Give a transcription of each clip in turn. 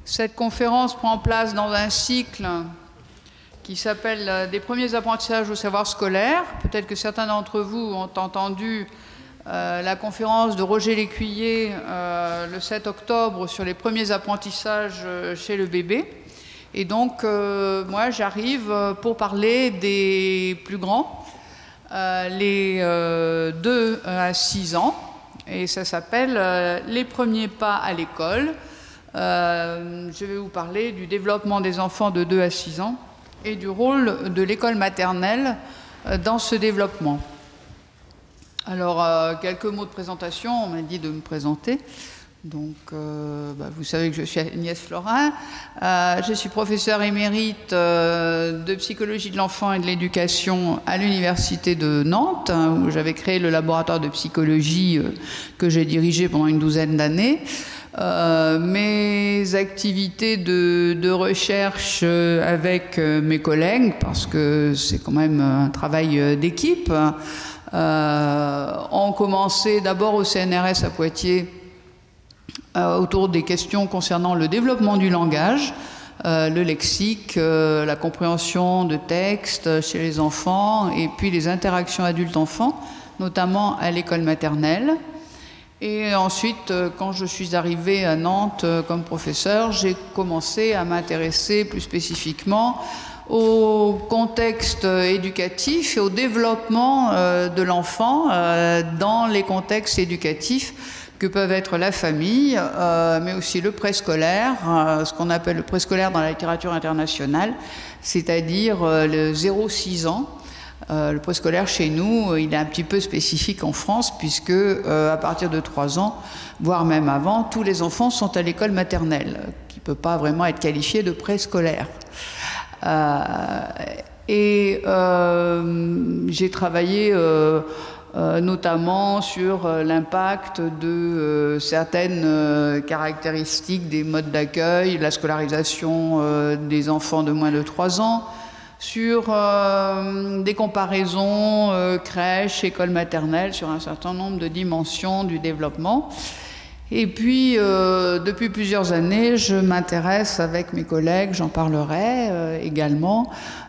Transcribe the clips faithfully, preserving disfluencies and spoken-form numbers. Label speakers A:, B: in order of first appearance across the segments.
A: Cette conférence prend place dans un cycle qui s'appelle « Des premiers apprentissages au savoir scolaire ». Peut-être que certains d'entre vous ont entendu euh, la conférence de Roger Lécuyer euh, le sept octobre sur les premiers apprentissages chez le bébé. Et donc, euh, moi, j'arrive pour parler des plus grands, euh, les euh, deux à six ans. Et ça s'appelle euh, « Les premiers pas à l'école ». Euh, je vais vous parler du développement des enfants de deux à six ans et du rôle de l'école maternelle euh, dans ce développement. Alors, euh, quelques mots de présentation, on m'a dit de me présenter. Donc, euh, bah, vous savez que je suis Agnès Florin. Euh, je suis professeure émérite euh, de psychologie de l'enfant et de l'éducation à l'université de Nantes, hein, où j'avais créé le laboratoire de psychologie euh, que j'ai dirigé pendant une douzaine d'années. Euh, mes activités de, de recherche euh, avec euh, mes collègues, parce que c'est quand même un travail euh, d'équipe, euh, ont commencé d'abord au C N R S à Poitiers euh, autour des questions concernant le développement du langage, euh, le lexique, euh, la compréhension de textes chez les enfants et puis les interactions adultes-enfants, notamment à l'école maternelle. Et ensuite, quand je suis arrivée à Nantes comme professeur, j'ai commencé à m'intéresser plus spécifiquement au contexte éducatif et au développement de l'enfant dans les contextes éducatifs que peuvent être la famille, mais aussi le préscolaire, ce qu'on appelle le préscolaire dans la littérature internationale, c'est-à-dire le zéro six ans. Euh, le préscolaire chez nous, il est un petit peu spécifique en France puisque euh, à partir de trois ans, voire même avant, tous les enfants sont à l'école maternelle, qui ne peut pas vraiment être qualifiée de préscolaire. Euh, et euh, j'ai travaillé euh, euh, notamment sur euh, l'impact de euh, certaines euh, caractéristiques des modes d'accueil, la scolarisation euh, des enfants de moins de trois ans, sur euh, des comparaisons euh, crèche, école maternelle, sur un certain nombre de dimensions du développement. Et puis, euh, depuis plusieurs années, je m'intéresse avec mes collègues, j'en parlerai euh, également,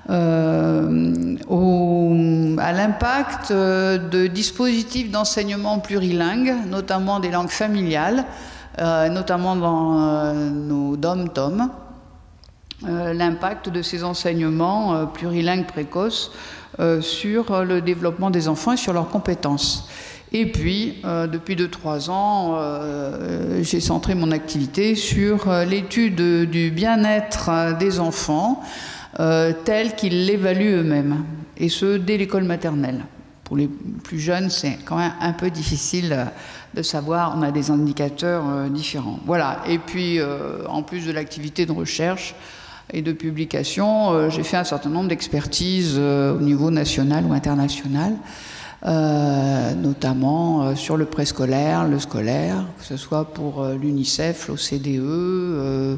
A: euh, au, à l'impact de dispositifs d'enseignement plurilingues, notamment des langues familiales, euh, notamment dans euh, nos dom-tom. Euh, l'impact de ces enseignements euh, plurilingues précoces euh, sur le développement des enfants et sur leurs compétences. Et puis, euh, depuis deux à trois ans, euh, j'ai centré mon activité sur euh, l'étude du bien-être des enfants euh, tel qu'ils l'évaluent eux-mêmes, et ce, dès l'école maternelle. Pour les plus jeunes, c'est quand même un peu difficile de savoir, on a des indicateurs euh, différents. Voilà, et puis, euh, en plus de l'activité de recherche, et de publication, euh, j'ai fait un certain nombre d'expertises euh, au niveau national ou international, euh, notamment euh, sur le préscolaire, le scolaire, que ce soit pour euh, l'UNICEF, l'O C D E, euh,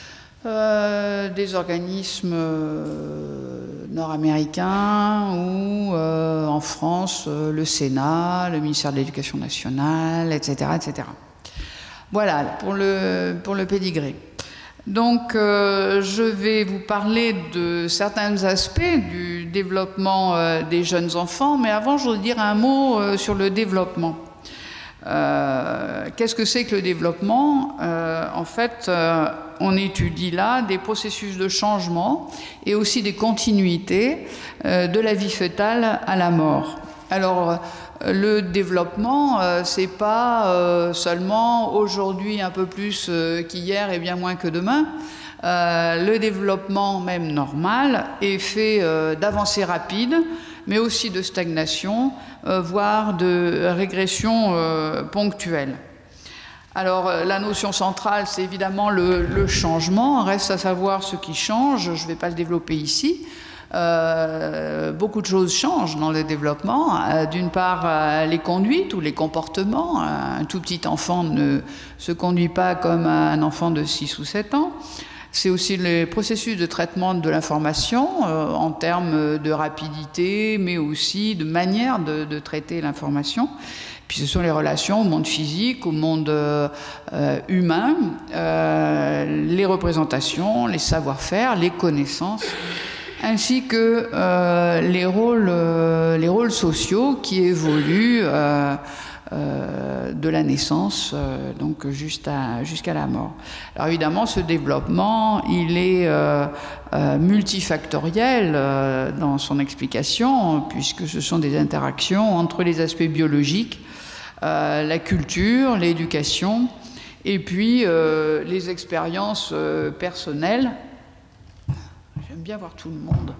A: euh, des organismes euh, nord-américains ou euh, en France, euh, le Sénat, le ministère de l'Éducation nationale, et cetera, et cetera. Voilà, pour le, pour le pédigré. Donc, euh, je vais vous parler de certains aspects du développement euh, des jeunes enfants, mais avant, je voudrais dire un mot euh, sur le développement. Euh, Qu'est-ce que c'est que le développement? euh, En fait, euh, on étudie là des processus de changement et aussi des continuités euh, de la vie fœtale à la mort. Alors, le développement, euh, c'est pas euh, seulement aujourd'hui un peu plus euh, qu'hier et bien moins que demain. Euh, le développement, même normal, est fait euh, d'avancées rapides, mais aussi de stagnation, euh, voire de régression euh, ponctuelle. Alors, la notion centrale, c'est évidemment le, le changement. Reste à savoir ce qui change. Je ne vais pas le développer ici. Euh, beaucoup de choses changent dans le développement. Euh, D'une part, euh, les conduites ou les comportements. Un tout petit enfant ne se conduit pas comme un enfant de six ou sept ans. C'est aussi les processus de traitement de l'information euh, en termes de rapidité, mais aussi de manière de, de traiter l'information. Puis ce sont les relations au monde physique, au monde euh, humain, euh, les représentations, les savoir-faire, les connaissances, ainsi que euh, les, rôles, euh, les rôles sociaux qui évoluent euh, euh, de la naissance euh, donc jusqu'à jusqu'à la mort. Alors évidemment, ce développement, il est euh, euh, multifactoriel euh, dans son explication, puisque ce sont des interactions entre les aspects biologiques, euh, la culture, l'éducation, et puis euh, les expériences euh, personnelles. J'aime bien voir tout le monde.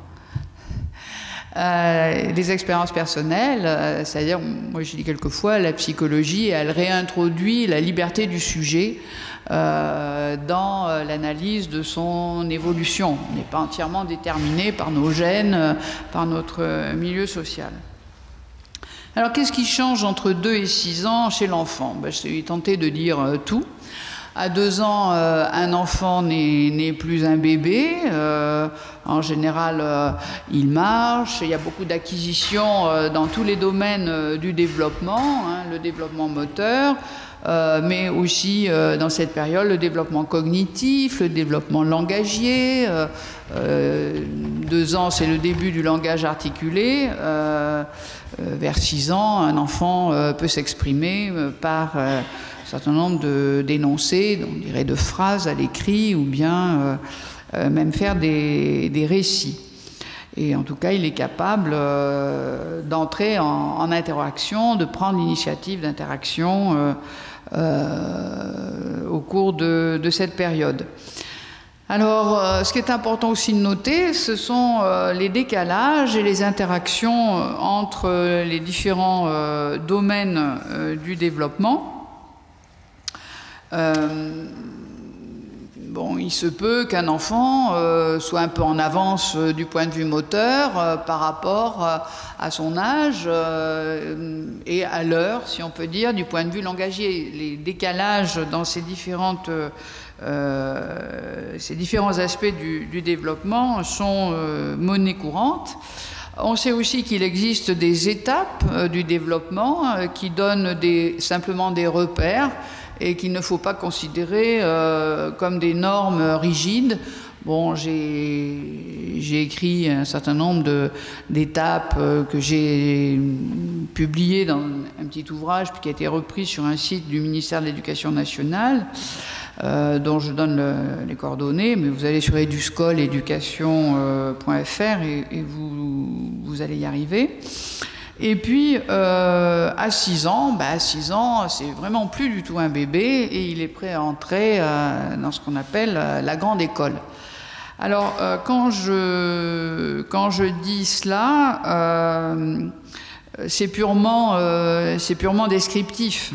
A: Euh, les expériences personnelles, euh, c'est-à-dire, moi je dis quelquefois, la psychologie, elle réintroduit la liberté du sujet euh, dans euh, l'analyse de son évolution. On n'est pas entièrement déterminé par nos gènes, euh, par notre euh, milieu social. Alors qu'est-ce qui change entre deux et six ans chez l'enfant? Ben, je vais tenter de dire euh, tout. À deux ans, euh, un enfant n'est plus un bébé. Euh, en général, euh, il marche. Il y a beaucoup d'acquisitions euh, dans tous les domaines euh, du développement, hein, le développement moteur, euh, mais aussi euh, dans cette période, le développement cognitif, le développement langagier. Euh, euh, deux ans, c'est le début du langage articulé. Euh, euh, vers six ans, un enfant euh, peut s'exprimer euh, par... Euh, un certain nombre d'énoncés, on dirait de phrases à l'écrit, ou bien euh, euh, même faire des, des récits. Et en tout cas, il est capable euh, d'entrer en, en interaction, de prendre l'initiative d'interaction euh, euh, au cours de, de cette période. Alors, euh, ce qui est important aussi de noter, ce sont euh, les décalages et les interactions euh, entre les différents euh, domaines euh, du développement. Euh, bon, il se peut qu'un enfant euh, soit un peu en avance euh, du point de vue moteur euh, par rapport euh, à son âge euh, et à l'heure, si on peut dire, du point de vue langagier. Les décalages dans ces, différentes, euh, ces différents aspects du, du développement sont euh, monnaie courante. On sait aussi qu'il existe des étapes euh, du développement euh, qui donnent des, simplement des repères et qu'il ne faut pas considérer euh, comme des normes rigides. Bon, j'ai écrit un certain nombre d'étapes euh, que j'ai publiées dans un petit ouvrage puis qui a été repris sur un site du ministère de l'Éducation nationale, euh, dont je donne le, les coordonnées, mais vous allez sur eduscol éducation point F R et, et vous, vous allez y arriver. Et puis, euh, à six ans, bah, à six ans, c'est vraiment plus du tout un bébé et il est prêt à entrer euh, dans ce qu'on appelle euh, la grande école. Alors, euh, quand, je, quand je dis cela, euh, c'est purement, euh, c'est purement descriptif.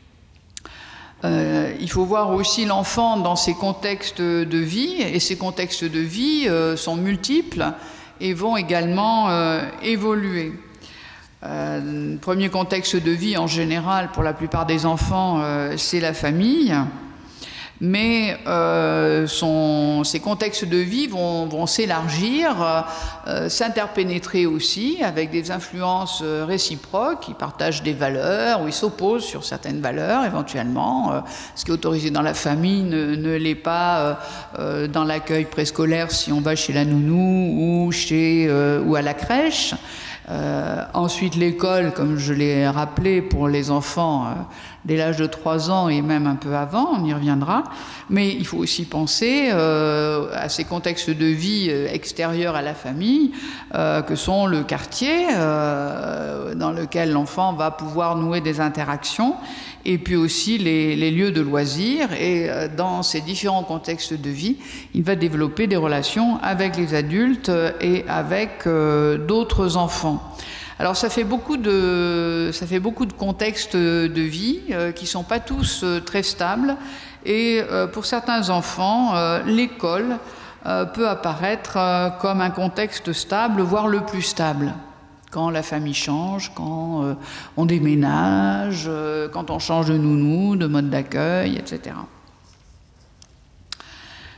A: Euh, il faut voir aussi l'enfant dans ses contextes de vie, et ces contextes de vie euh, sont multiples et vont également euh, évoluer. Euh, le premier contexte de vie en général pour la plupart des enfants, euh, c'est la famille, mais euh, son, ces contextes de vie vont, vont s'élargir, euh, s'interpénétrer aussi avec des influences réciproques. Ils partagent des valeurs ou ils s'opposent sur certaines valeurs éventuellement. Euh, ce qui est autorisé dans la famille ne, ne l'est pas euh, dans l'accueil préscolaire si on va chez la nounou ou, chez, euh, ou à la crèche. Euh, ensuite, l'école, comme je l'ai rappelé, pour les enfants euh, dès l'âge de trois ans et même un peu avant, on y reviendra. Mais il faut aussi penser euh, à ces contextes de vie euh, extérieurs à la famille, euh, que sont le quartier, euh, dans lequel l'enfant va pouvoir nouer des interactions, et puis aussi les, les lieux de loisirs. Et euh, dans ces différents contextes de vie, il va développer des relations avec les adultes et avec euh, d'autres enfants. Alors ça fait beaucoup de, ça fait beaucoup de contextes de vie euh, qui ne sont pas tous euh, très stables. Et euh, pour certains enfants, euh, l'école euh, peut apparaître euh, comme un contexte stable, voire le plus stable. Quand la famille change, quand euh, on déménage, euh, quand on change de nounou, de mode d'accueil, et cetera.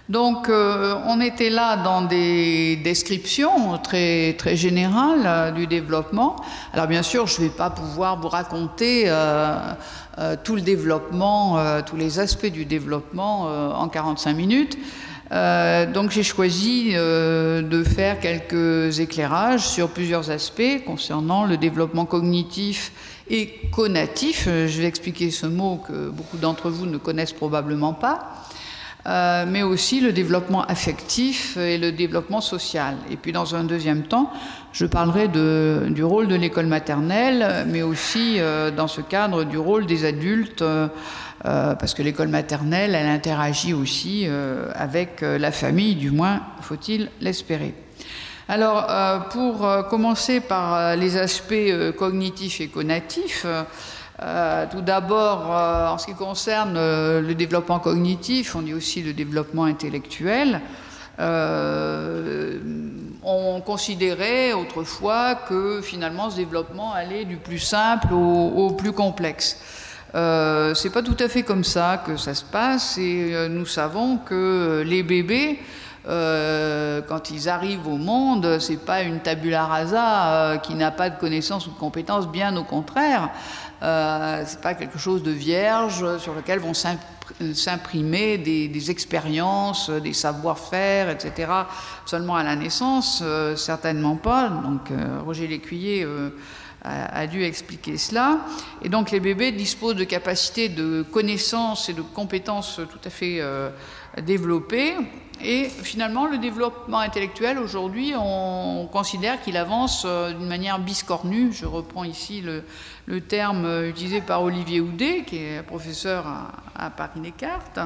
A: Donc, euh, on était là dans des descriptions très, très générales euh, du développement. Alors, bien sûr, je ne vais pas pouvoir vous raconter euh, euh, tout le développement, euh, tous les aspects du développement euh, en quarante-cinq minutes. Euh, donc, j'ai choisi euh, de faire quelques éclairages sur plusieurs aspects concernant le développement cognitif et conatif. Je vais expliquer ce mot que beaucoup d'entre vous ne connaissent probablement pas. Euh, mais aussi le développement affectif et le développement social. Et puis dans un deuxième temps, je parlerai de, du rôle de l'école maternelle, mais aussi euh, dans ce cadre du rôle des adultes, euh, parce que l'école maternelle, elle interagit aussi euh, avec la famille, du moins faut-il l'espérer. Alors, euh, pour euh, commencer par euh, les aspects euh, cognitifs et conatifs, Euh, tout d'abord, euh, en ce qui concerne euh, le développement cognitif, on dit aussi le développement intellectuel, euh, on considérait autrefois que finalement ce développement allait du plus simple au, au plus complexe. Euh, c'est pas tout à fait comme ça que ça se passe, et euh, nous savons que les bébés, Euh, quand ils arrivent au monde, c'est pas une tabula rasa euh, qui n'a pas de connaissances ou de compétences, bien au contraire. Euh, c'est pas quelque chose de vierge sur lequel vont s'imprimer des, des expériences, des savoir-faire, et cetera. Seulement à la naissance, euh, certainement pas. Donc euh, Roger Lécuyer euh, a, a dû expliquer cela. Et donc les bébés disposent de capacités de connaissances et de compétences tout à fait euh, développées. Et finalement, le développement intellectuel, aujourd'hui, on considère qu'il avance d'une manière biscornue. Je reprends ici le, le terme utilisé par Olivier Houdet, qui est professeur à, à Paris-Descartes.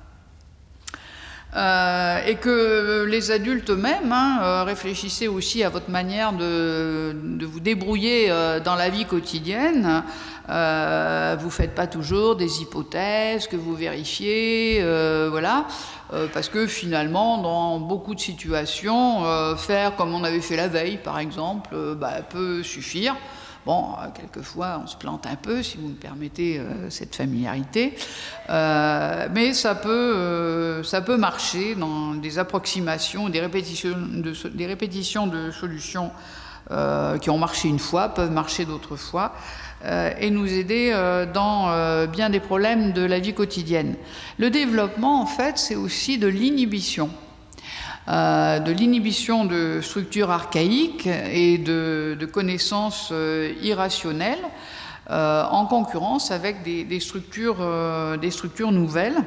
A: Euh, et que les adultes eux-mêmes, hein, réfléchissez aussi à votre manière de, de vous débrouiller euh, dans la vie quotidienne. Euh, vous ne faites pas toujours des hypothèses que vous vérifiez, euh, voilà, euh, parce que finalement, dans beaucoup de situations, euh, faire comme on avait fait la veille, par exemple, euh, bah, peut suffire. Bon, quelquefois, on se plante un peu, si vous me permettez euh, cette familiarité, euh, mais ça peut, euh, ça peut marcher dans des approximations, des répétitions de, des répétitions de solutions euh, qui ont marché une fois, peuvent marcher d'autres fois, euh, et nous aider euh, dans euh, bien des problèmes de la vie quotidienne. Le développement, en fait, c'est aussi de l'inhibition. Euh, de l'inhibition de structures archaïques et de, de connaissances euh, irrationnelles euh, en concurrence avec des, des, structures, euh, des structures nouvelles.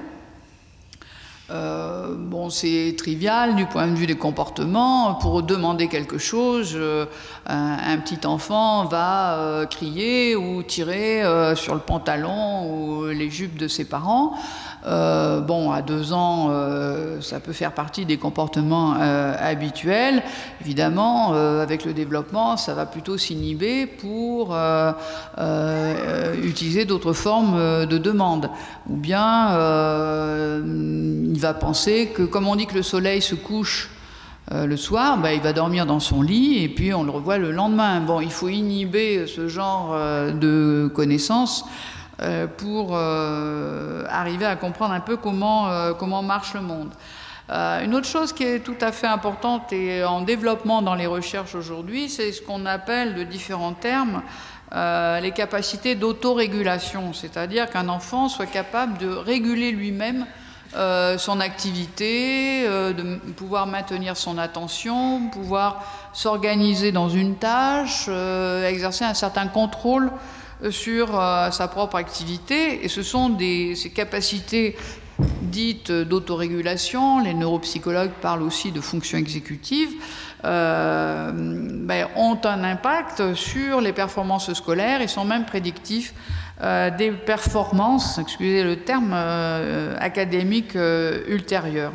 A: Euh, bon, c'est trivial du point de vue des comportements. Pour demander quelque chose, euh, un, un petit enfant va euh, crier ou tirer euh, sur le pantalon ou les jupes de ses parents. Euh, bon, à deux ans, euh, ça peut faire partie des comportements euh, habituels. Évidemment, euh, avec le développement, ça va plutôt s'inhiber pour euh, euh, utiliser d'autres formes de demande. Ou bien, euh, il va penser que, comme on dit que le soleil se couche euh, le soir, bah, il va dormir dans son lit et puis on le revoit le lendemain. Bon, il faut inhiber ce genre euh, de connaissances pour euh, arriver à comprendre un peu comment, euh, comment marche le monde. Euh, une autre chose qui est tout à fait importante et en développement dans les recherches aujourd'hui, c'est ce qu'on appelle de différents termes euh, les capacités d'autorégulation, c'est-à-dire qu'un enfant soit capable de réguler lui-même euh, son activité, euh, de pouvoir maintenir son attention, pouvoir s'organiser dans une tâche, euh, exercer un certain contrôle sur euh, sa propre activité, et ce sont des, ces capacités dites d'autorégulation, les neuropsychologues parlent aussi de fonctions exécutives, euh, ben, ont un impact sur les performances scolaires et sont même prédictifs euh, des performances, excusez le terme, euh, académiques euh, ultérieures.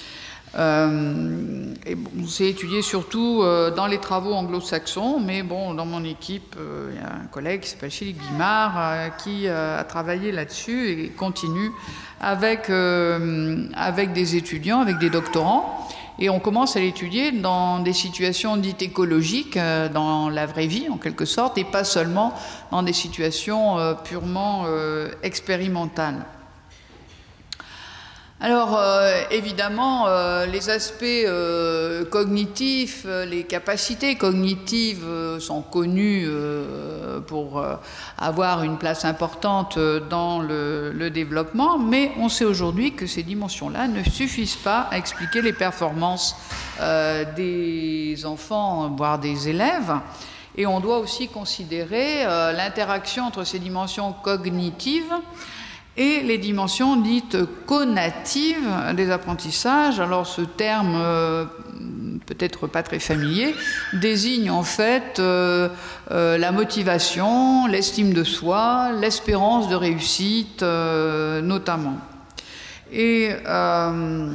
A: Euh, et bon, c'est étudié surtout euh, dans les travaux anglo-saxons, mais bon, dans mon équipe, euh, il y a un collègue qui s'appelle Philippe Guimard euh, qui euh, a travaillé là-dessus et continue avec, euh, avec des étudiants, avec des doctorants. Et on commence à l'étudier dans des situations dites écologiques, euh, dans la vraie vie en quelque sorte, et pas seulement dans des situations euh, purement euh, expérimentales. Alors, euh, évidemment, euh, les aspects euh, cognitifs, les capacités cognitives euh, sont connues euh, pour euh, avoir une place importante dans le, le développement, mais on sait aujourd'hui que ces dimensions-là ne suffisent pas à expliquer les performances euh, des enfants, voire des élèves. Et on doit aussi considérer euh, l'interaction entre ces dimensions cognitives et les dimensions dites connatives des apprentissages. Alors ce terme, euh, peut-être pas très familier, désigne en fait euh, euh, la motivation, l'estime de soi, l'espérance de réussite euh, notamment. Et euh,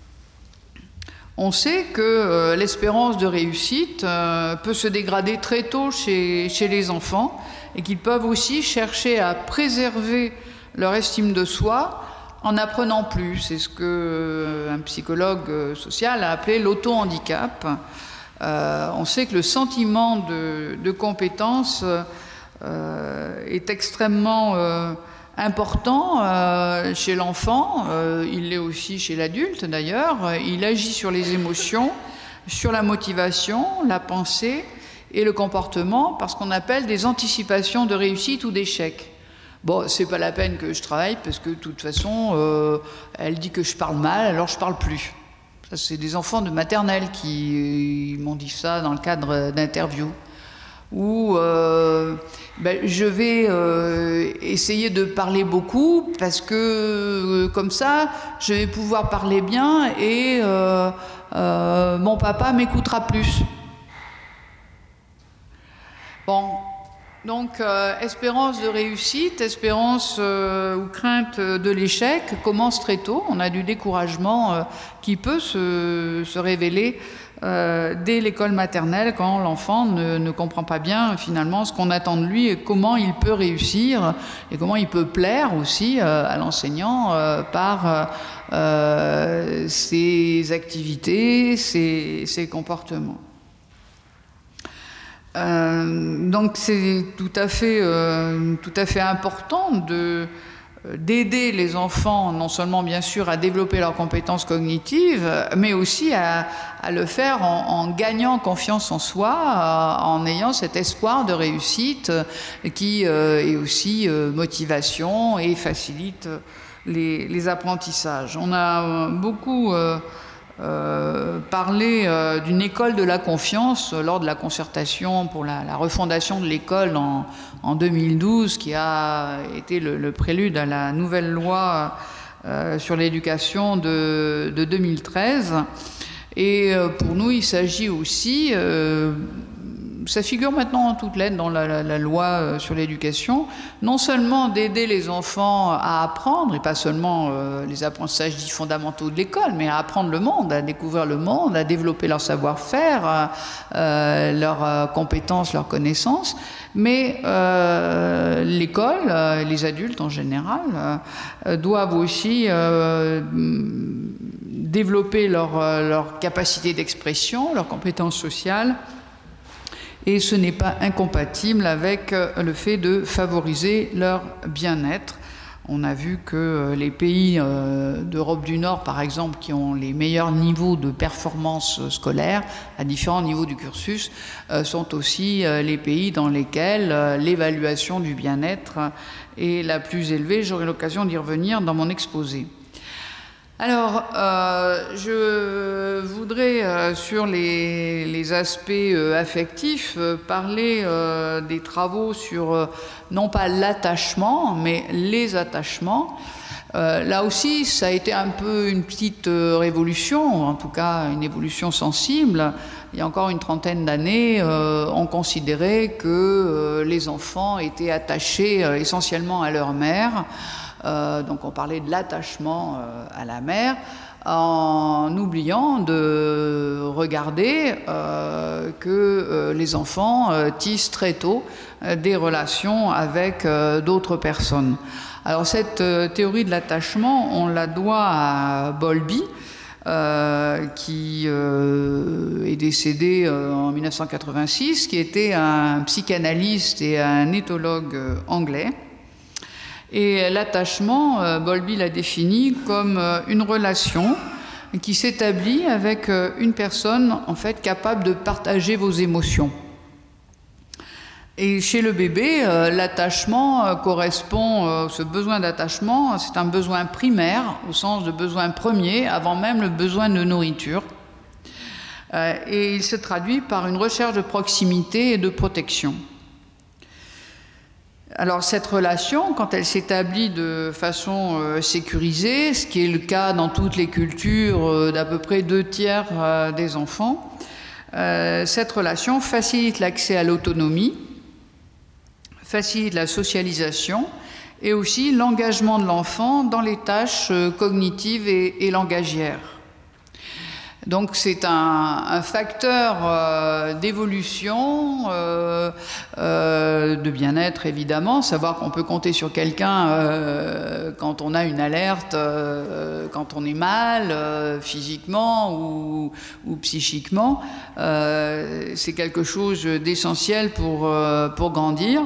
A: on sait que euh, l'espérance de réussite euh, peut se dégrader très tôt chez, chez les enfants et qu'ils peuvent aussi chercher à préserver leur estime de soi en n'apprenant plus. C'est ce qu'un psychologue social a appelé l'auto-handicap. Euh, on sait que le sentiment de, de compétence euh, est extrêmement euh, important euh, chez l'enfant. Euh, il l'est aussi chez l'adulte d'ailleurs. Il agit sur les émotions, sur la motivation, la pensée et le comportement par ce qu'on appelle des anticipations de réussite ou d'échec. Bon, c'est pas la peine que je travaille parce que de toute façon, euh, elle dit que je parle mal, alors je parle plus. Ça, c'est des enfants de maternelle qui m'ont dit ça dans le cadre d'interviews. Ou euh, ben, je vais euh, essayer de parler beaucoup parce que euh, comme ça, je vais pouvoir parler bien et euh, euh, mon papa m'écoutera plus. Bon. Donc, euh, espérance de réussite, espérance euh, ou crainte de l'échec commence très tôt. On a du découragement euh, qui peut se, se révéler euh, dès l'école maternelle quand l'enfant ne, ne comprend pas bien finalement ce qu'on attend de lui et comment il peut réussir et comment il peut plaire aussi euh, à l'enseignant euh, par euh, ses activités, ses, ses comportements. Euh, donc c'est tout à fait, euh, tout à fait important de, d'aider les enfants non seulement bien sûr à développer leurs compétences cognitives, mais aussi à, à le faire en, en gagnant confiance en soi, en ayant cet espoir de réussite qui euh, est aussi euh, motivation et facilite les, les apprentissages. On a beaucoup euh, Euh, parler euh, d'une école de la confiance euh, lors de la concertation pour la, la refondation de l'école en, en deux mille douze, qui a été le, le prélude à la nouvelle loi euh, sur l'éducation de, de deux mille treize. Et euh, pour nous, il s'agit aussi, euh, ça figure maintenant en toutes lettres dans la, la, la loi sur l'éducation, non seulement d'aider les enfants à apprendre, et pas seulement euh, les apprentissages dits fondamentaux de l'école, mais à apprendre le monde, à découvrir le monde, à développer leur savoir-faire, euh, leurs euh, compétences, leurs connaissances, mais euh, l'école, euh, les adultes en général, euh, doivent aussi euh, développer leur, leur capacité d'expression, leurs compétences sociales. Et ce n'est pas incompatible avec le fait de favoriser leur bien-être. On a vu que les pays d'Europe du Nord, par exemple, qui ont les meilleurs niveaux de performance scolaire à différents niveaux du cursus, sont aussi les pays dans lesquels l'évaluation du bien-être est la plus élevée. J'aurai l'occasion d'y revenir dans mon exposé. Alors, euh, je voudrais, euh, sur les, les aspects euh, affectifs, euh, parler euh, des travaux sur, euh, non pas l'attachement, mais les attachements. Euh, là aussi, ça a été un peu une petite euh, révolution, en tout cas une évolution sensible. Il y a encore une trentaine d'années, euh, on considérait que euh, les enfants étaient attachés euh, essentiellement à leur mère. Euh, donc on parlait de l'attachement euh, à la mère, en oubliant de regarder euh, que euh, les enfants euh, tissent très tôt euh, des relations avec euh, d'autres personnes. Alors cette euh, théorie de l'attachement, on la doit à Bowlby, euh, qui euh, est décédé euh, en mille neuf cent quatre-vingt-six, qui était un psychanalyste et un éthologue euh, anglais, Et l'attachement, euh, Bowlby l'a défini comme euh, une relation qui s'établit avec euh, une personne en fait capable de partager vos émotions. Et chez le bébé, euh, l'attachement euh, correspond, euh, ce besoin d'attachement, c'est un besoin primaire, au sens de besoin premier, avant même le besoin de nourriture. Euh, et il se traduit par une recherche de proximité et de protection. Alors cette relation, quand elle s'établit de façon euh, sécurisée, ce qui est le cas dans toutes les cultures euh, d'à peu près deux tiers euh, des enfants, euh, cette relation facilite l'accès à l'autonomie, facilite la socialisation et aussi l'engagement de l'enfant dans les tâches cognitives et, et langagières. Donc c'est un, un facteur euh, d'évolution, euh, euh, de bien-être évidemment, savoir qu'on peut compter sur quelqu'un euh, quand on a une alerte, euh, quand on est mal, euh, physiquement ou, ou psychiquement, euh, c'est quelque chose d'essentiel pour, euh, pour grandir.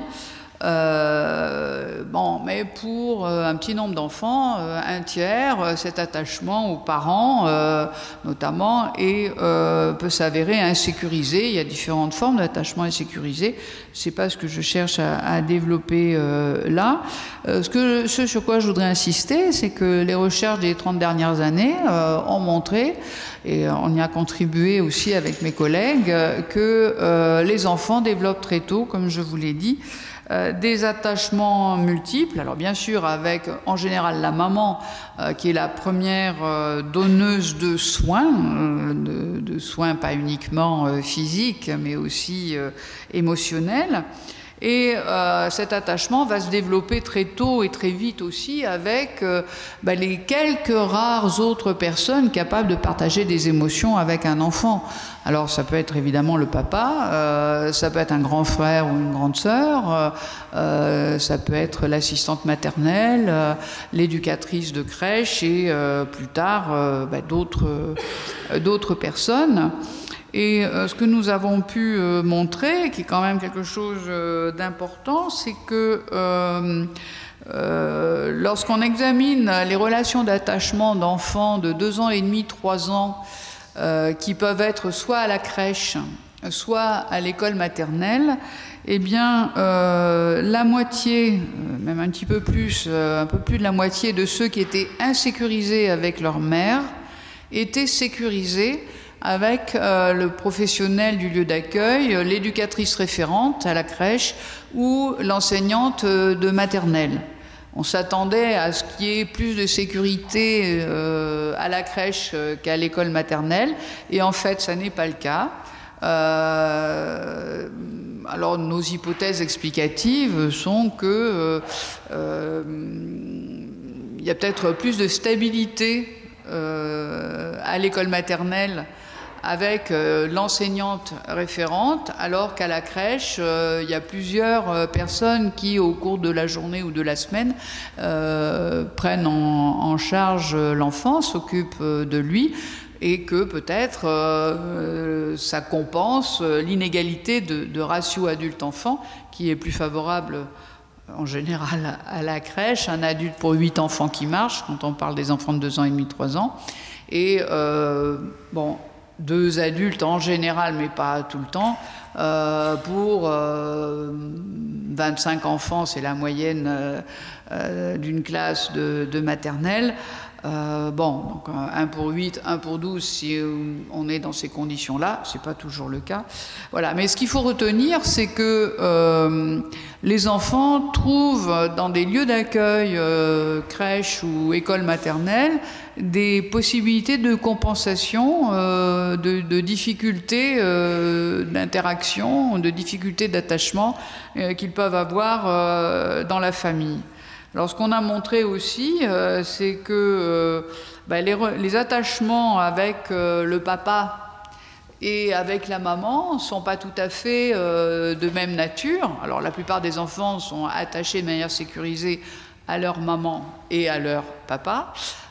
A: Euh, bon, mais pour euh, un petit nombre d'enfants, euh, un tiers, euh, cet attachement aux parents, euh, notamment, et, euh, peut s'avérer insécurisé. Il y a différentes formes d'attachement insécurisé. C'est pas ce que je cherche à, à développer euh, là. Euh, ce, que, ce sur quoi je voudrais insister, c'est que les recherches des trente dernières années euh, ont montré, et on y a contribué aussi avec mes collègues, que euh, les enfants développent très tôt, comme je vous l'ai dit, Euh, des attachements multiples, alors bien sûr avec en général la maman euh, qui est la première euh, donneuse de soins, euh, de, de soins pas uniquement euh, physiques mais aussi euh, émotionnels. Et euh, cet attachement va se développer très tôt et très vite aussi avec euh, bah, les quelques rares autres personnes capables de partager des émotions avec un enfant. Alors ça peut être évidemment le papa, euh, ça peut être un grand frère ou une grande sœur, euh, ça peut être l'assistante maternelle, euh, l'éducatrice de crèche et euh, plus tard euh, bah, d'autres euh, d'autres personnes. Et euh, ce que nous avons pu euh, montrer, qui est quand même quelque chose euh, d'important, c'est que euh, euh, lorsqu'on examine les relations d'attachement d'enfants de deux ans et demi, trois ans, euh, qui peuvent être soit à la crèche, soit à l'école maternelle, eh bien, euh, la moitié, même un petit peu plus, euh, un peu plus de la moitié de ceux qui étaient insécurisés avec leur mère étaient sécurisés avec euh, le professionnel du lieu d'accueil, l'éducatrice référente à la crèche ou l'enseignante de maternelle. On s'attendait à ce qu'il y ait plus de sécurité euh, à la crèche euh, qu'à l'école maternelle, et en fait, ça n'est pas le cas. Euh, alors, nos hypothèses explicatives sont que euh, euh, il y a peut-être plus de stabilité euh, à l'école maternelle avec euh, l'enseignante référente, alors qu'à la crèche, euh, il y a plusieurs euh, personnes qui, au cours de la journée ou de la semaine, euh, prennent en, en charge l'enfant, s'occupent euh, de lui, et que peut-être euh, ça compense l'inégalité de, de ratio adulte-enfant, qui est plus favorable en général à la crèche, un adulte pour huit enfants qui marchent, quand on parle des enfants de deux ans et demi, trois ans, et euh, bon, deux adultes en général, mais pas tout le temps, euh, pour euh, vingt-cinq enfants, c'est la moyenne euh, euh, d'une classe de, de maternelle. Euh, bon, donc un pour huit, un pour douze, si on est dans ces conditions-là, c'est pas toujours le cas. Voilà, mais ce qu'il faut retenir, c'est que euh, les enfants trouvent dans des lieux d'accueil, euh, crèche ou école maternelle, des possibilités de compensation, euh, de, de difficultés euh, d'interaction, de difficultés d'attachement euh, qu'ils peuvent avoir euh, dans la famille. Alors, ce qu'on a montré aussi, euh, c'est que euh, bah, les, les attachements avec euh, le papa et avec la maman ne sont pas tout à fait euh, de même nature. Alors, la plupart des enfants sont attachés de manière sécurisée à leur maman et à leur papa.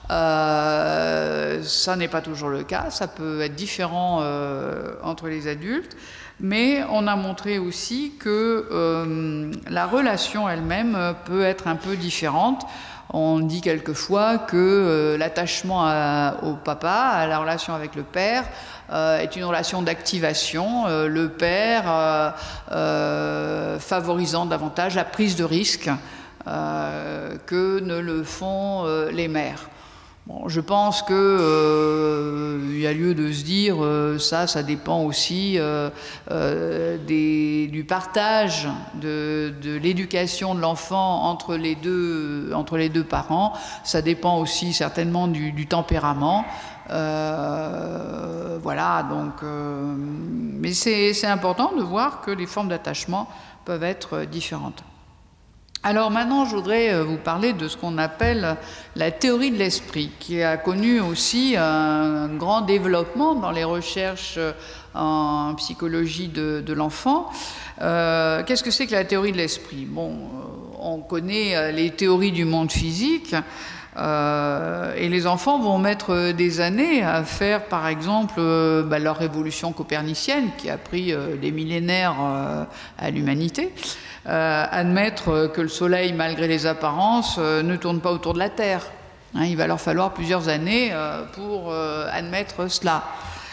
A: Euh, ça n'est pas toujours le cas, ça peut être différent euh, entre les adultes, mais on a montré aussi que euh, la relation elle-même peut être un peu différente. On dit quelquefois que euh, l'attachement au papa, à la relation avec le père, euh, est une relation d'activation. Euh, le père euh, euh, favorisant davantage la prise de risque euh, que ne le font euh, les mères. Bon, je pense qu'il euh, y a lieu de se dire euh, ça, ça dépend aussi euh, euh, des, du partage de, de l'éducation de l'enfant entre les deux, entre les deux parents. Ça dépend aussi certainement du, du tempérament. Euh, voilà, donc, euh, mais c'est important de voir que les formes d'attachement peuvent être différentes. Alors maintenant, je voudrais vous parler de ce qu'on appelle la théorie de l'esprit, qui a connu aussi un grand développement dans les recherches en psychologie de, de l'enfant. Euh, Qu'est-ce que c'est que la théorie de l'esprit? Bon, on connaît les théories du monde physique, euh, et les enfants vont mettre des années à faire, par exemple, euh, bah, leur révolution copernicienne, qui a pris euh, des millénaires euh, à l'humanité. Euh, admettre que le Soleil, malgré les apparences, euh, ne tourne pas autour de la Terre. Hein, il va leur falloir plusieurs années euh, pour euh, admettre cela.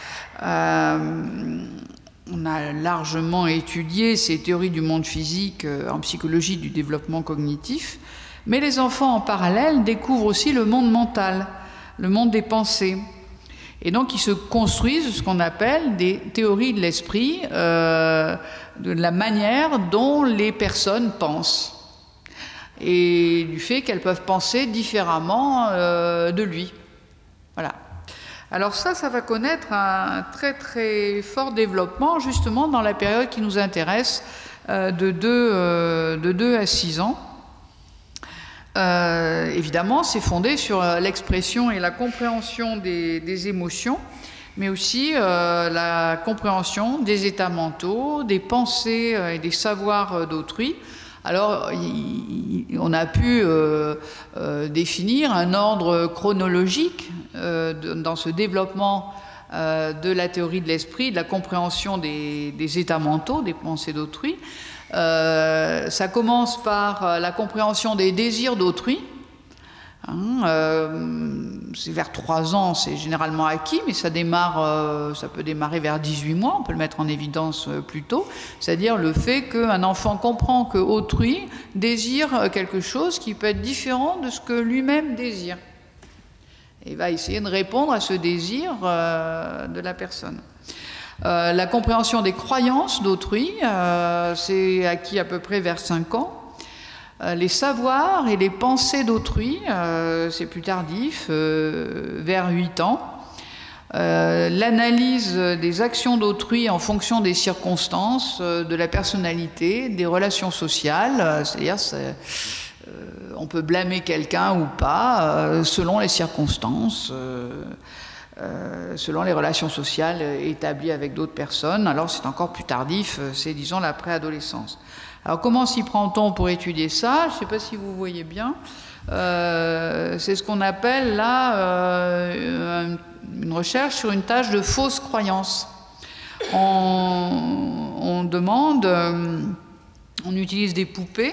A: Euh, on a largement étudié ces théories du monde physique euh, en psychologie du développement cognitif, mais les enfants, en parallèle, découvrent aussi le monde mental, le monde des pensées. Et donc, ils se construisent ce qu'on appelle des théories de l'esprit, euh, de la manière dont les personnes pensent, et du fait qu'elles peuvent penser différemment euh, de lui. Voilà. Alors ça, ça va connaître un très très fort développement, justement, dans la période qui nous intéresse, euh, de deux, euh, de deux à six ans. Euh, évidemment, c'est fondé sur l'expression et la compréhension des, des émotions, mais aussi euh, la compréhension des états mentaux, des pensées et des savoirs d'autrui. Alors, il, on a pu euh, euh, définir un ordre chronologique euh, de, dans ce développement euh, de la théorie de l'esprit, de la compréhension des, des états mentaux, des pensées d'autrui. Euh, ça commence par la compréhension des désirs d'autrui. Hein, euh, c'est vers trois ans, c'est généralement acquis, mais ça démarre, euh, ça peut démarrer vers dix-huit mois, on peut le mettre en évidence euh, plus tôt, c'est-à-dire le fait qu'un enfant comprend qu'autrui désire quelque chose qui peut être différent de ce que lui-même désire. Et il va essayer de répondre à ce désir euh, de la personne. Euh, la compréhension des croyances d'autrui, euh, c'est acquis à peu près vers cinq ans. Euh, les savoirs et les pensées d'autrui, euh, c'est plus tardif, euh, vers huit ans. Euh, L'analyse des actions d'autrui en fonction des circonstances, euh, de la personnalité, des relations sociales, euh, c'est-à-dire euh, on peut blâmer quelqu'un ou pas euh, selon les circonstances. Euh, Euh, selon les relations sociales établies avec d'autres personnes. Alors c'est encore plus tardif, c'est disons la préadolescence. Alors comment s'y prend-on pour étudier ça? Je ne sais pas si vous voyez bien. Euh, c'est ce qu'on appelle là euh, une recherche sur une tâche de fausse croyance. On, on demande, euh, on utilise des poupées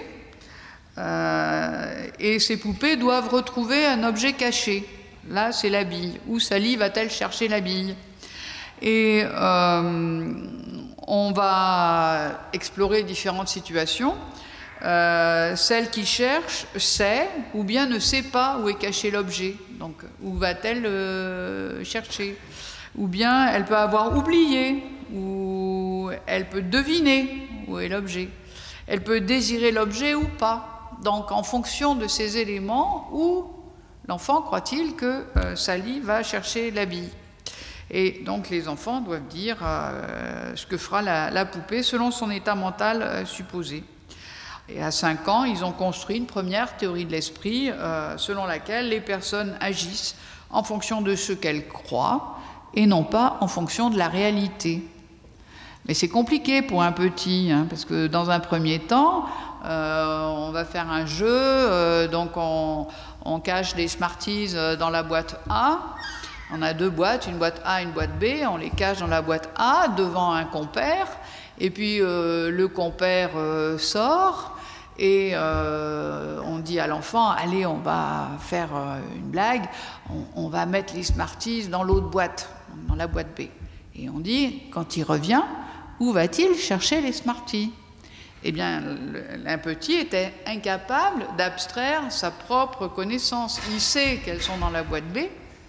A: euh, et ces poupées doivent retrouver un objet caché. Là, c'est la bille. Où Sally va-t-elle chercher la bille? Et euh, on va explorer différentes situations. Euh, celle qui cherche sait ou bien ne sait pas où est caché l'objet. Donc, où va-t-elle euh, chercher? Ou bien elle peut avoir oublié, ou elle peut deviner où est l'objet. Elle peut désirer l'objet ou pas. Donc, en fonction de ces éléments, où l'enfant croit-il que euh, Sally va chercher la bille? Et donc les enfants doivent dire euh, ce que fera la, la poupée selon son état mental euh, supposé. Et à cinq ans, ils ont construit une première théorie de l'esprit euh, selon laquelle les personnes agissent en fonction de ce qu'elles croient et non pas en fonction de la réalité. Mais c'est compliqué pour un petit, hein, parce que dans un premier temps, euh, on va faire un jeu, euh, donc on, on cache des Smarties dans la boîte A. On a deux boîtes, une boîte A et une boîte B, on les cache dans la boîte A devant un compère, et puis euh, le compère euh, sort, et euh, on dit à l'enfant, allez, on va faire euh, une blague, on, on va mettre les Smarties dans l'autre boîte, dans la boîte B. Et on dit, quand il revient, où va-t-il chercher les Smarties? Eh bien, un petit était incapable d'abstraire sa propre connaissance. Il sait qu'elles sont dans la boîte B,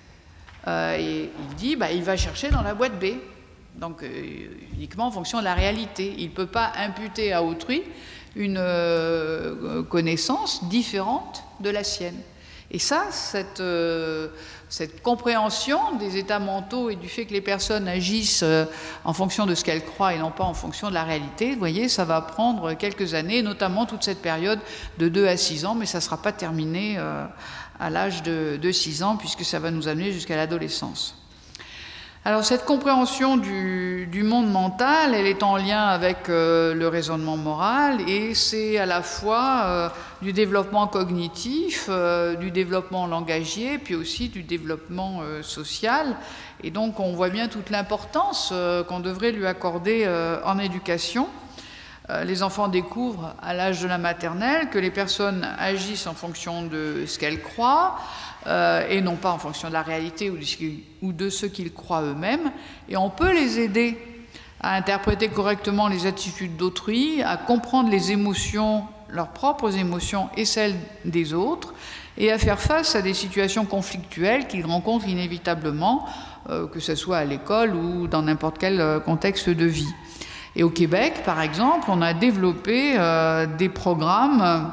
A: euh, et il dit, bah, il va chercher dans la boîte B. Donc, euh, uniquement en fonction de la réalité. Il ne peut pas imputer à autrui une euh, connaissance différente de la sienne. Et ça, cette, euh, cette compréhension des états mentaux et du fait que les personnes agissent euh, en fonction de ce qu'elles croient et non pas en fonction de la réalité, vous voyez, ça va prendre quelques années, notamment toute cette période de deux à six ans, mais ça ne sera pas terminé euh, à l'âge de, de six ans, puisque ça va nous amener jusqu'à l'adolescence. Alors cette compréhension du, du monde mental, elle est en lien avec euh, le raisonnement moral, et c'est à la fois euh, du développement cognitif, euh, du développement langagier, puis aussi du développement euh, social. Et donc on voit bien toute l'importance euh, qu'on devrait lui accorder euh, en éducation. Euh, les enfants découvrent à l'âge de la maternelle que les personnes agissent en fonction de ce qu'elles croient, Euh, et non pas en fonction de la réalité ou de ce, ou de ce qu'ils croient eux-mêmes. Et on peut les aider à interpréter correctement les attitudes d'autrui, à comprendre les émotions, leurs propres émotions et celles des autres, et à faire face à des situations conflictuelles qu'ils rencontrent inévitablement, euh, que ce soit à l'école ou dans n'importe quel euh, contexte de vie. Et au Québec, par exemple, on a développé euh, des programmes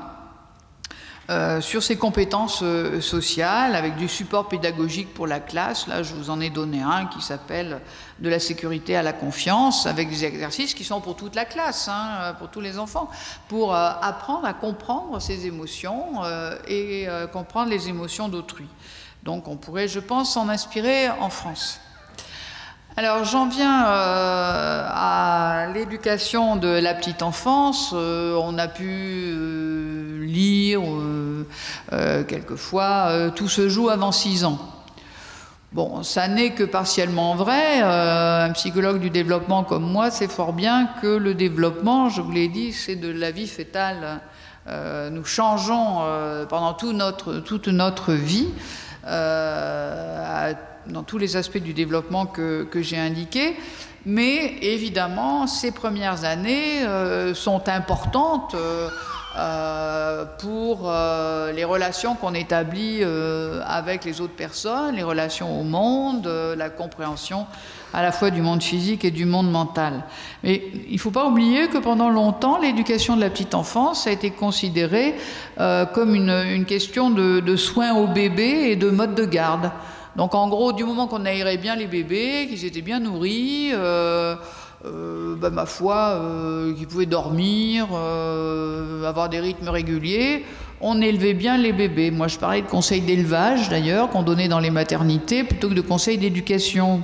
A: Euh, sur ces compétences euh, sociales, avec du support pédagogique pour la classe. Là, je vous en ai donné un qui s'appelle « De la sécurité à la confiance », avec des exercices qui sont pour toute la classe, hein, pour tous les enfants, pour euh, apprendre à comprendre ses émotions euh, et euh, comprendre les émotions d'autrui. Donc, on pourrait, je pense, s'en inspirer en France. Alors j'en viens euh, à l'éducation de la petite enfance. Euh, on a pu euh, lire euh, euh, quelquefois euh, tout se joue avant six ans. Bon, ça n'est que partiellement vrai. Euh, un psychologue du développement comme moi sait fort bien que le développement, je vous l'ai dit, c'est de la vie fœtale. Euh, nous changeons euh, pendant tout notre, toute notre vie euh, à dans tous les aspects du développement que, que j'ai indiqués, mais évidemment, ces premières années euh, sont importantes euh, euh, pour euh, les relations qu'on établit euh, avec les autres personnes, les relations au monde, euh, la compréhension à la fois du monde physique et du monde mental. Mais il ne faut pas oublier que pendant longtemps, l'éducation de la petite enfance a été considérée euh, comme une, une question de, de soins au bébé et de mode de garde. Donc en gros, du moment qu'on aérait bien les bébés, qu'ils étaient bien nourris, euh, euh, bah, ma foi, euh, qu'ils pouvaient dormir, euh, avoir des rythmes réguliers, on élevait bien les bébés. Moi, je parlais de conseils d'élevage, d'ailleurs, qu'on donnait dans les maternités, plutôt que de conseils d'éducation.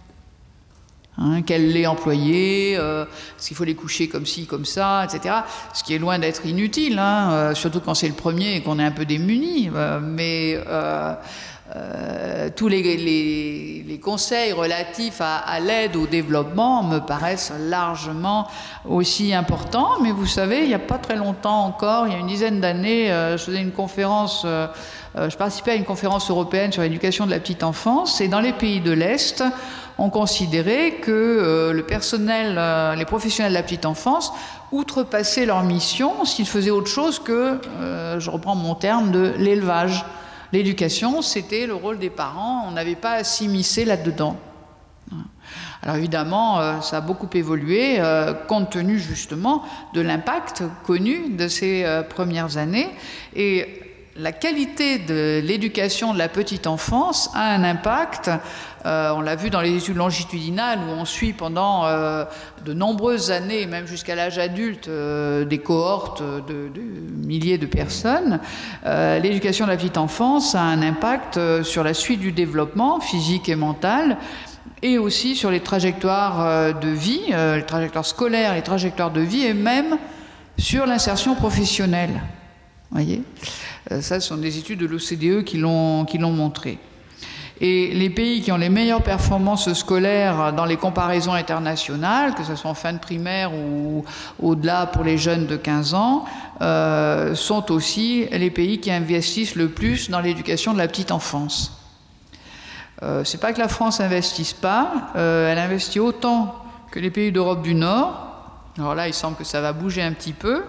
A: Hein, quel lait employer, euh, est-ce qu'il faut les coucher comme ci, comme ça, et cetera. Ce qui est loin d'être inutile, hein, euh, surtout quand c'est le premier et qu'on est un peu démuni. Euh, mais... Euh, Euh, tous les, les, les conseils relatifs à, à l'aide au développement me paraissent largement aussi importants. Mais vous savez, il n'y a pas très longtemps encore, il y a une dizaine d'années, euh, je faisais une conférence, euh, je participais à une conférence européenne sur l'éducation de la petite enfance, et dans les pays de l'Est, on considérait que euh, le personnel, euh, les professionnels de la petite enfance outrepassaient leur mission s'ils faisaient autre chose que, euh, je reprends mon terme, de l'élevage. L'éducation, c'était le rôle des parents, on n'avait pas à s'immiscer là-dedans. Alors évidemment, ça a beaucoup évolué, compte tenu justement de l'impact connu de ces premières années. Et la qualité de l'éducation de la petite enfance a un impact, euh, on l'a vu dans les études longitudinales où on suit pendant euh, de nombreuses années, même jusqu'à l'âge adulte, euh, des cohortes de, de milliers de personnes. Euh, l'éducation de la petite enfance a un impact sur la suite du développement physique et mental. et aussi sur les trajectoires de vie, les trajectoires scolaires, les trajectoires de vie, et même sur l'insertion professionnelle. Voyez, ça, ce sont des études de l'O C D E qui l'ont qui l'ont montré. Et les pays qui ont les meilleures performances scolaires dans les comparaisons internationales, que ce soit en fin de primaire ou au-delà pour les jeunes de quinze ans, euh, sont aussi les pays qui investissent le plus dans l'éducation de la petite enfance. Euh, c'est pas que la France n'investisse pas, euh, elle investit autant que les pays d'Europe du Nord. Alors là, il semble que ça va bouger un petit peu.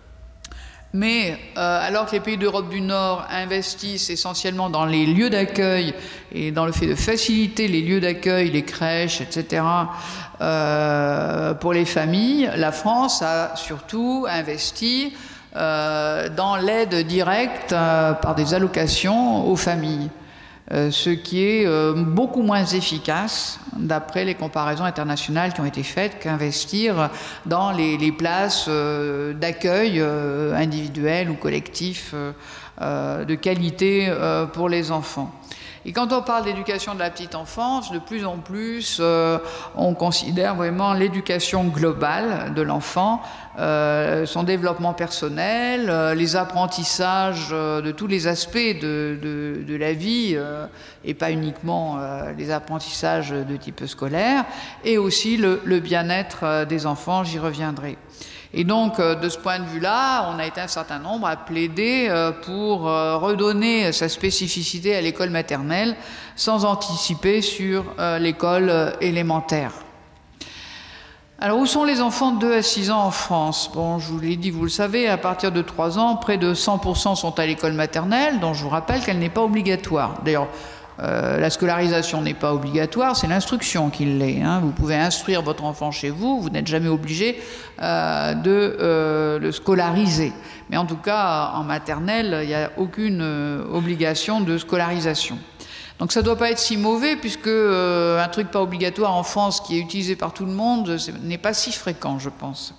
A: Mais euh, alors que les pays d'Europe du Nord investissent essentiellement dans les lieux d'accueil et dans le fait de faciliter les lieux d'accueil, les crèches, et cetera, euh, pour les familles, la France a surtout investi euh, dans l'aide directe euh, par des allocations aux familles. Euh, ce qui est euh, beaucoup moins efficace d'après les comparaisons internationales qui ont été faites qu'investir dans les, les places euh, d'accueil euh, individuelles ou collectifs euh, euh, de qualité euh, pour les enfants. Et quand on parle d'éducation de la petite enfance, de plus en plus, euh, on considère vraiment l'éducation globale de l'enfant, euh, son développement personnel, euh, les apprentissages euh, de tous les aspects de, de, de la vie, euh, et pas uniquement euh, les apprentissages de type scolaire, et aussi le, le bien-être des enfants, j'y reviendrai. Et donc, de ce point de vue-là, on a été un certain nombre à plaider pour redonner sa spécificité à l'école maternelle sans anticiper sur l'école élémentaire. Alors, où sont les enfants de deux à six ans en France? Bon, je vous l'ai dit, vous le savez, à partir de trois ans, près de cent pour cent sont à l'école maternelle, dont je vous rappelle qu'elle n'est pas obligatoire. D'ailleurs, Euh, la scolarisation n'est pas obligatoire, c'est l'instruction qui l'est. Hein. Vous pouvez instruire votre enfant chez vous, vous n'êtes jamais obligé euh, de euh, le scolariser. Mais en tout cas, en maternelle, il n'y a aucune euh, obligation de scolarisation. Donc ça ne doit pas être si mauvais, puisque euh, un truc pas obligatoire en France qui est utilisé par tout le monde n'est pas si fréquent, je pense.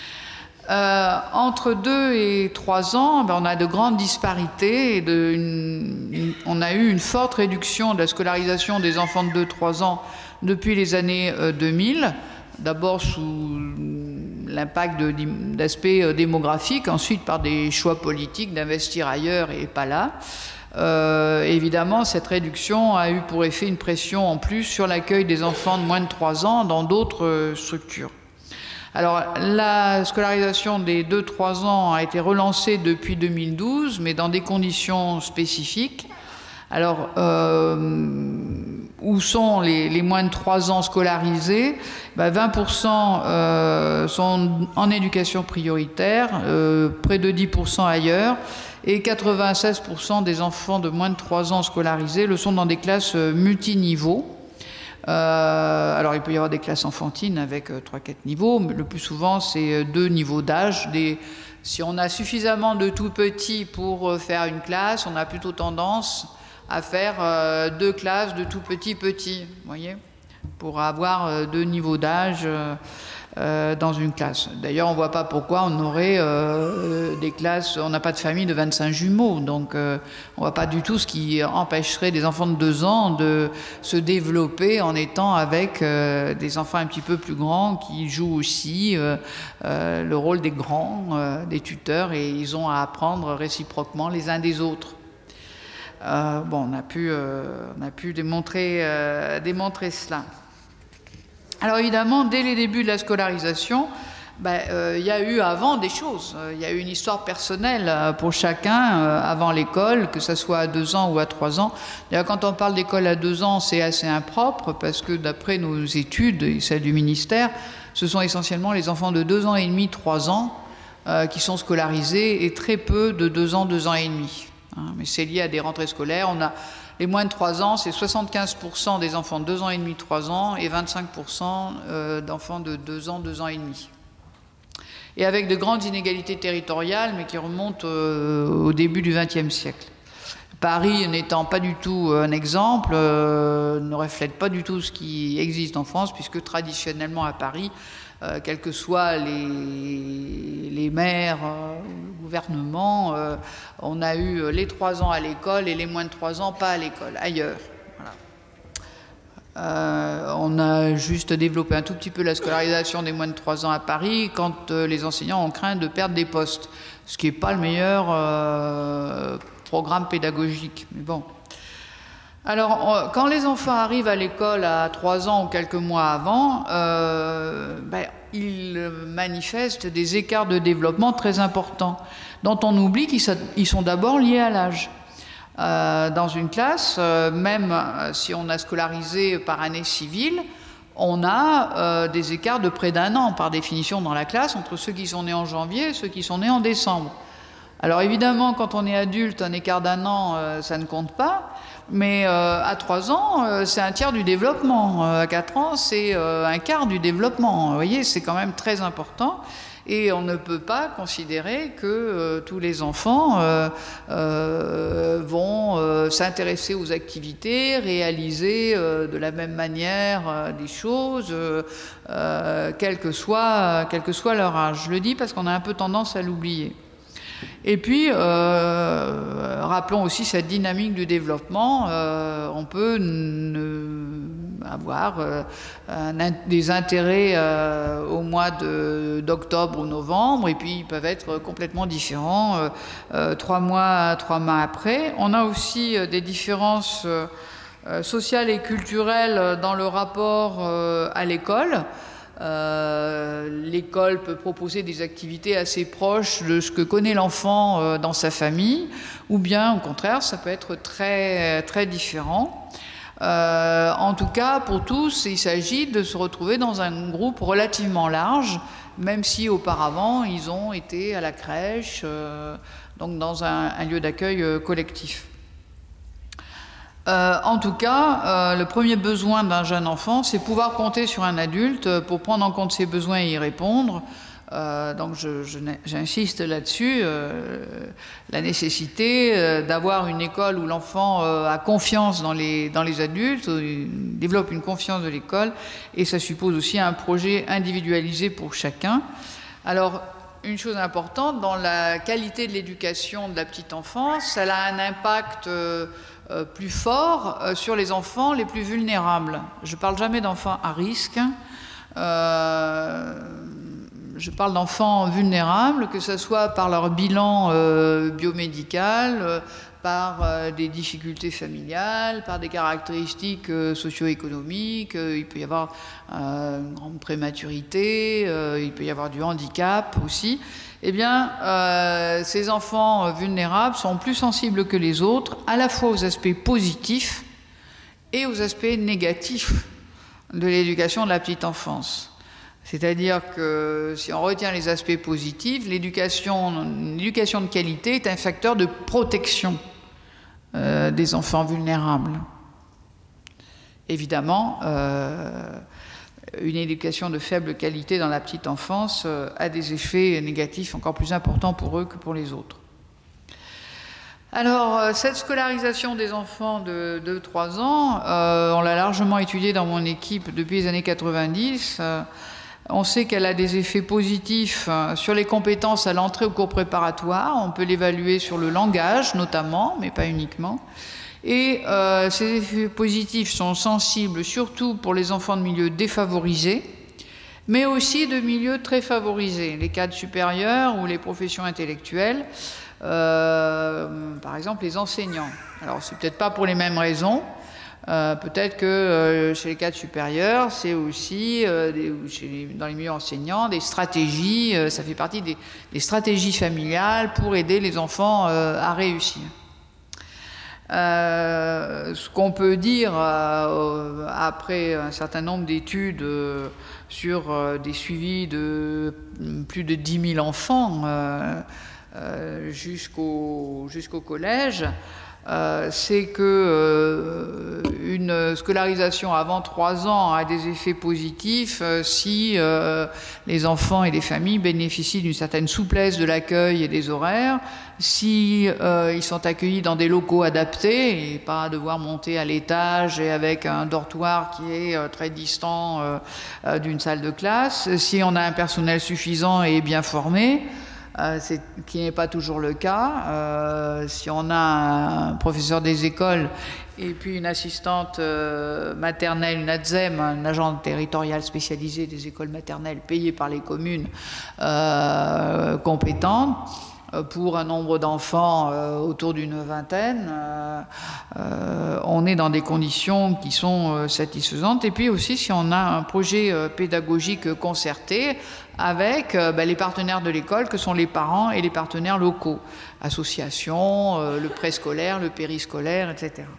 A: Euh, entre deux et trois ans, ben, on a de grandes disparités. Et de une, une, on a eu une forte réduction de la scolarisation des enfants de deux à trois ans depuis les années euh, deux mille. D'abord sous l'impact d'aspects de, démographiques, ensuite par des choix politiques d'investir ailleurs et pas là. Euh, évidemment, cette réduction a eu pour effet une pression en plus sur l'accueil des enfants de moins de trois ans dans d'autres euh, structures. Alors, la scolarisation des deux à trois ans a été relancée depuis deux mille douze, mais dans des conditions spécifiques. Alors, euh, où sont les, les moins de trois ans scolarisés? Ben, vingt pour cent euh, sont en éducation prioritaire, euh, près de dix pour cent ailleurs, et quatre-vingt-seize pour cent des enfants de moins de trois ans scolarisés le sont dans des classes multiniveaux. Euh, alors, il peut y avoir des classes enfantines avec euh, trois quatre niveaux, mais le plus souvent, c'est euh, deux niveaux d'âge. Des... Si on a suffisamment de tout petits pour euh, faire une classe, on a plutôt tendance à faire euh, deux classes de tout petits petits, vous voyez, pour avoir euh, deux niveaux d'âge euh, euh, dans une classe. D'ailleurs, on ne voit pas pourquoi on aurait euh, des classes, on n'a pas de famille de vingt-cinq jumeaux, donc euh, on ne voit pas du tout ce qui empêcherait des enfants de deux ans de se développer en étant avec euh, des enfants un petit peu plus grands qui jouent aussi euh, euh, le rôle des grands, euh, des tuteurs, et ils ont à apprendre réciproquement les uns des autres. Euh, bon, on a pu, euh, on a pu démontrer, euh, démontrer cela. Alors évidemment, dès les débuts de la scolarisation, ben, euh, y a eu avant des choses. Il y a eu une histoire personnelle pour chacun euh, avant l'école, que ce soit à deux ans ou à trois ans. D'ailleurs, quand on parle d'école à deux ans, c'est assez impropre, parce que d'après nos études, et celles du ministère, ce sont essentiellement les enfants de deux ans et demi, trois ans euh, qui sont scolarisés, et très peu de deux ans, deux ans et demi. Hein, mais c'est lié à des rentrées scolaires. On a les moins de trois ans, c'est soixante-quinze pour cent des enfants de deux ans et demi, trois ans, et vingt-cinq pour cent euh, d'enfants de deux ans, deux ans et demi. Et avec de grandes inégalités territoriales, mais qui remontent euh, au début du vingtième siècle. Paris n'étant pas du tout un exemple, euh, ne reflète pas du tout ce qui existe en France, puisque traditionnellement à Paris, euh, quels que soient les, les maires, euh, le gouvernement, euh, on a eu les trois ans à l'école et les moins de trois ans pas à l'école, ailleurs. Voilà. Euh, on a juste développé un tout petit peu la scolarisation des moins de trois ans à Paris quand euh, les enseignants ont craint de perdre des postes, ce qui n'est pas le meilleur euh, programme pédagogique. Mais bon. Alors, on, quand les enfants arrivent à l'école à trois ans ou quelques mois avant, euh, ben, ils manifestent des écarts de développement très importants, dont on oublie qu'ils sont d'abord liés à l'âge. Euh, dans une classe, euh, même si on a scolarisé par année civile, on a euh, des écarts de près d'un an, par définition, dans la classe, entre ceux qui sont nés en janvier et ceux qui sont nés en décembre. Alors évidemment, quand on est adulte, un écart d'un an, euh, ça ne compte pas, mais euh, à trois ans, euh, c'est un tiers du développement. Euh, à quatre ans, c'est euh, un quart du développement. Vous voyez, c'est quand même très important. Et on ne peut pas considérer que euh, tous les enfants euh, euh, vont euh, s'intéresser aux activités, réaliser euh, de la même manière euh, des choses, euh, euh, quel que soit, quel que soit leur âge. Je le dis parce qu'on a un peu tendance à l'oublier. Et puis, euh, rappelons aussi cette dynamique du développement. Euh, on peut avoir euh, un, des intérêts euh, au mois d'octobre ou novembre, et puis ils peuvent être complètement différents euh, euh, trois mois, trois mois après. On a aussi euh, des différences euh, sociales et culturelles dans le rapport euh, à l'école. Euh, l'école peut proposer des activités assez proches de ce que connaît l'enfant euh, dans sa famille, ou bien au contraire ça peut être très, très différent. Euh, en tout cas, pour tous, il s'agit de se retrouver dans un groupe relativement large, même si auparavant ils ont été à la crèche, euh, donc dans un, un lieu d'accueil euh, collectif. Euh, en tout cas, euh, le premier besoin d'un jeune enfant, c'est pouvoir compter sur un adulte pour prendre en compte ses besoins et y répondre. Euh, donc j'insiste là-dessus, euh, la nécessité euh, d'avoir une école où l'enfant euh, a confiance dans les, dans les adultes, développe une confiance de l'école, et ça suppose aussi un projet individualisé pour chacun. Alors, une chose importante, dans la qualité de l'éducation de la petite enfance, ça a un impact euh, Euh, plus fort euh, sur les enfants les plus vulnérables. Je ne parle jamais d'enfants à risque, euh, je parle d'enfants vulnérables, que ce soit par leur bilan euh, biomédical, euh, par euh, des difficultés familiales, par des caractéristiques euh, socio-économiques, euh, il peut y avoir euh, une grande prématurité, euh, il peut y avoir du handicap aussi. Eh bien, euh, ces enfants vulnérables sont plus sensibles que les autres, à la fois aux aspects positifs et aux aspects négatifs de l'éducation de la petite enfance. C'est-à-dire que si on retient les aspects positifs, l'éducation, l'éducation de qualité est un facteur de protection euh, des enfants vulnérables. Évidemment, euh, une éducation de faible qualité dans la petite enfance euh, a des effets négatifs encore plus importants pour eux que pour les autres. Alors, euh, cette scolarisation des enfants de deux à trois ans, euh, on l'a largement étudiée dans mon équipe depuis les années quatre-vingt-dix. Euh, on sait qu'elle a des effets positifs euh, sur les compétences à l'entrée au cours préparatoire. On peut l'évaluer sur le langage notamment, mais pas uniquement. Et euh, ces effets positifs sont sensibles surtout pour les enfants de milieux défavorisés, mais aussi de milieux très favorisés, les cadres supérieurs ou les professions intellectuelles, euh, par exemple les enseignants. Alors c'est peut-être pas pour les mêmes raisons, euh, peut-être que euh, chez les cadres supérieurs, c'est aussi, euh, des, chez les, dans les milieux enseignants, des stratégies, euh, ça fait partie des, des stratégies familiales pour aider les enfants euh, à réussir. Euh, ce qu'on peut dire euh, après un certain nombre d'études euh, sur euh, des suivis de plus de dix mille enfants euh, euh, jusqu'au jusqu'au collège, euh, c'est que euh, une scolarisation avant trois ans a des effets positifs euh, si euh, les enfants et les familles bénéficient d'une certaine souplesse de l'accueil et des horaires, si euh, ils sont accueillis dans des locaux adaptés et pas devoir monter à l'étage et avec un dortoir qui est euh, très distant euh, euh, d'une salle de classe, si on a un personnel suffisant et bien formé, euh, ce qui n'est pas toujours le cas. Euh, si on a un professeur des écoles et puis une assistante euh, maternelle, une A T S E M, un agent territorial spécialisé des écoles maternelles payé par les communes euh, compétentes, pour un nombre d'enfants euh, autour d'une vingtaine, euh, euh, on est dans des conditions qui sont euh, satisfaisantes. Et puis aussi, si on a un projet euh, pédagogique concerté avec euh, ben, les partenaires de l'école, que sont les parents et les partenaires locaux, associations, euh, le préscolaire, le périscolaire, et cetera.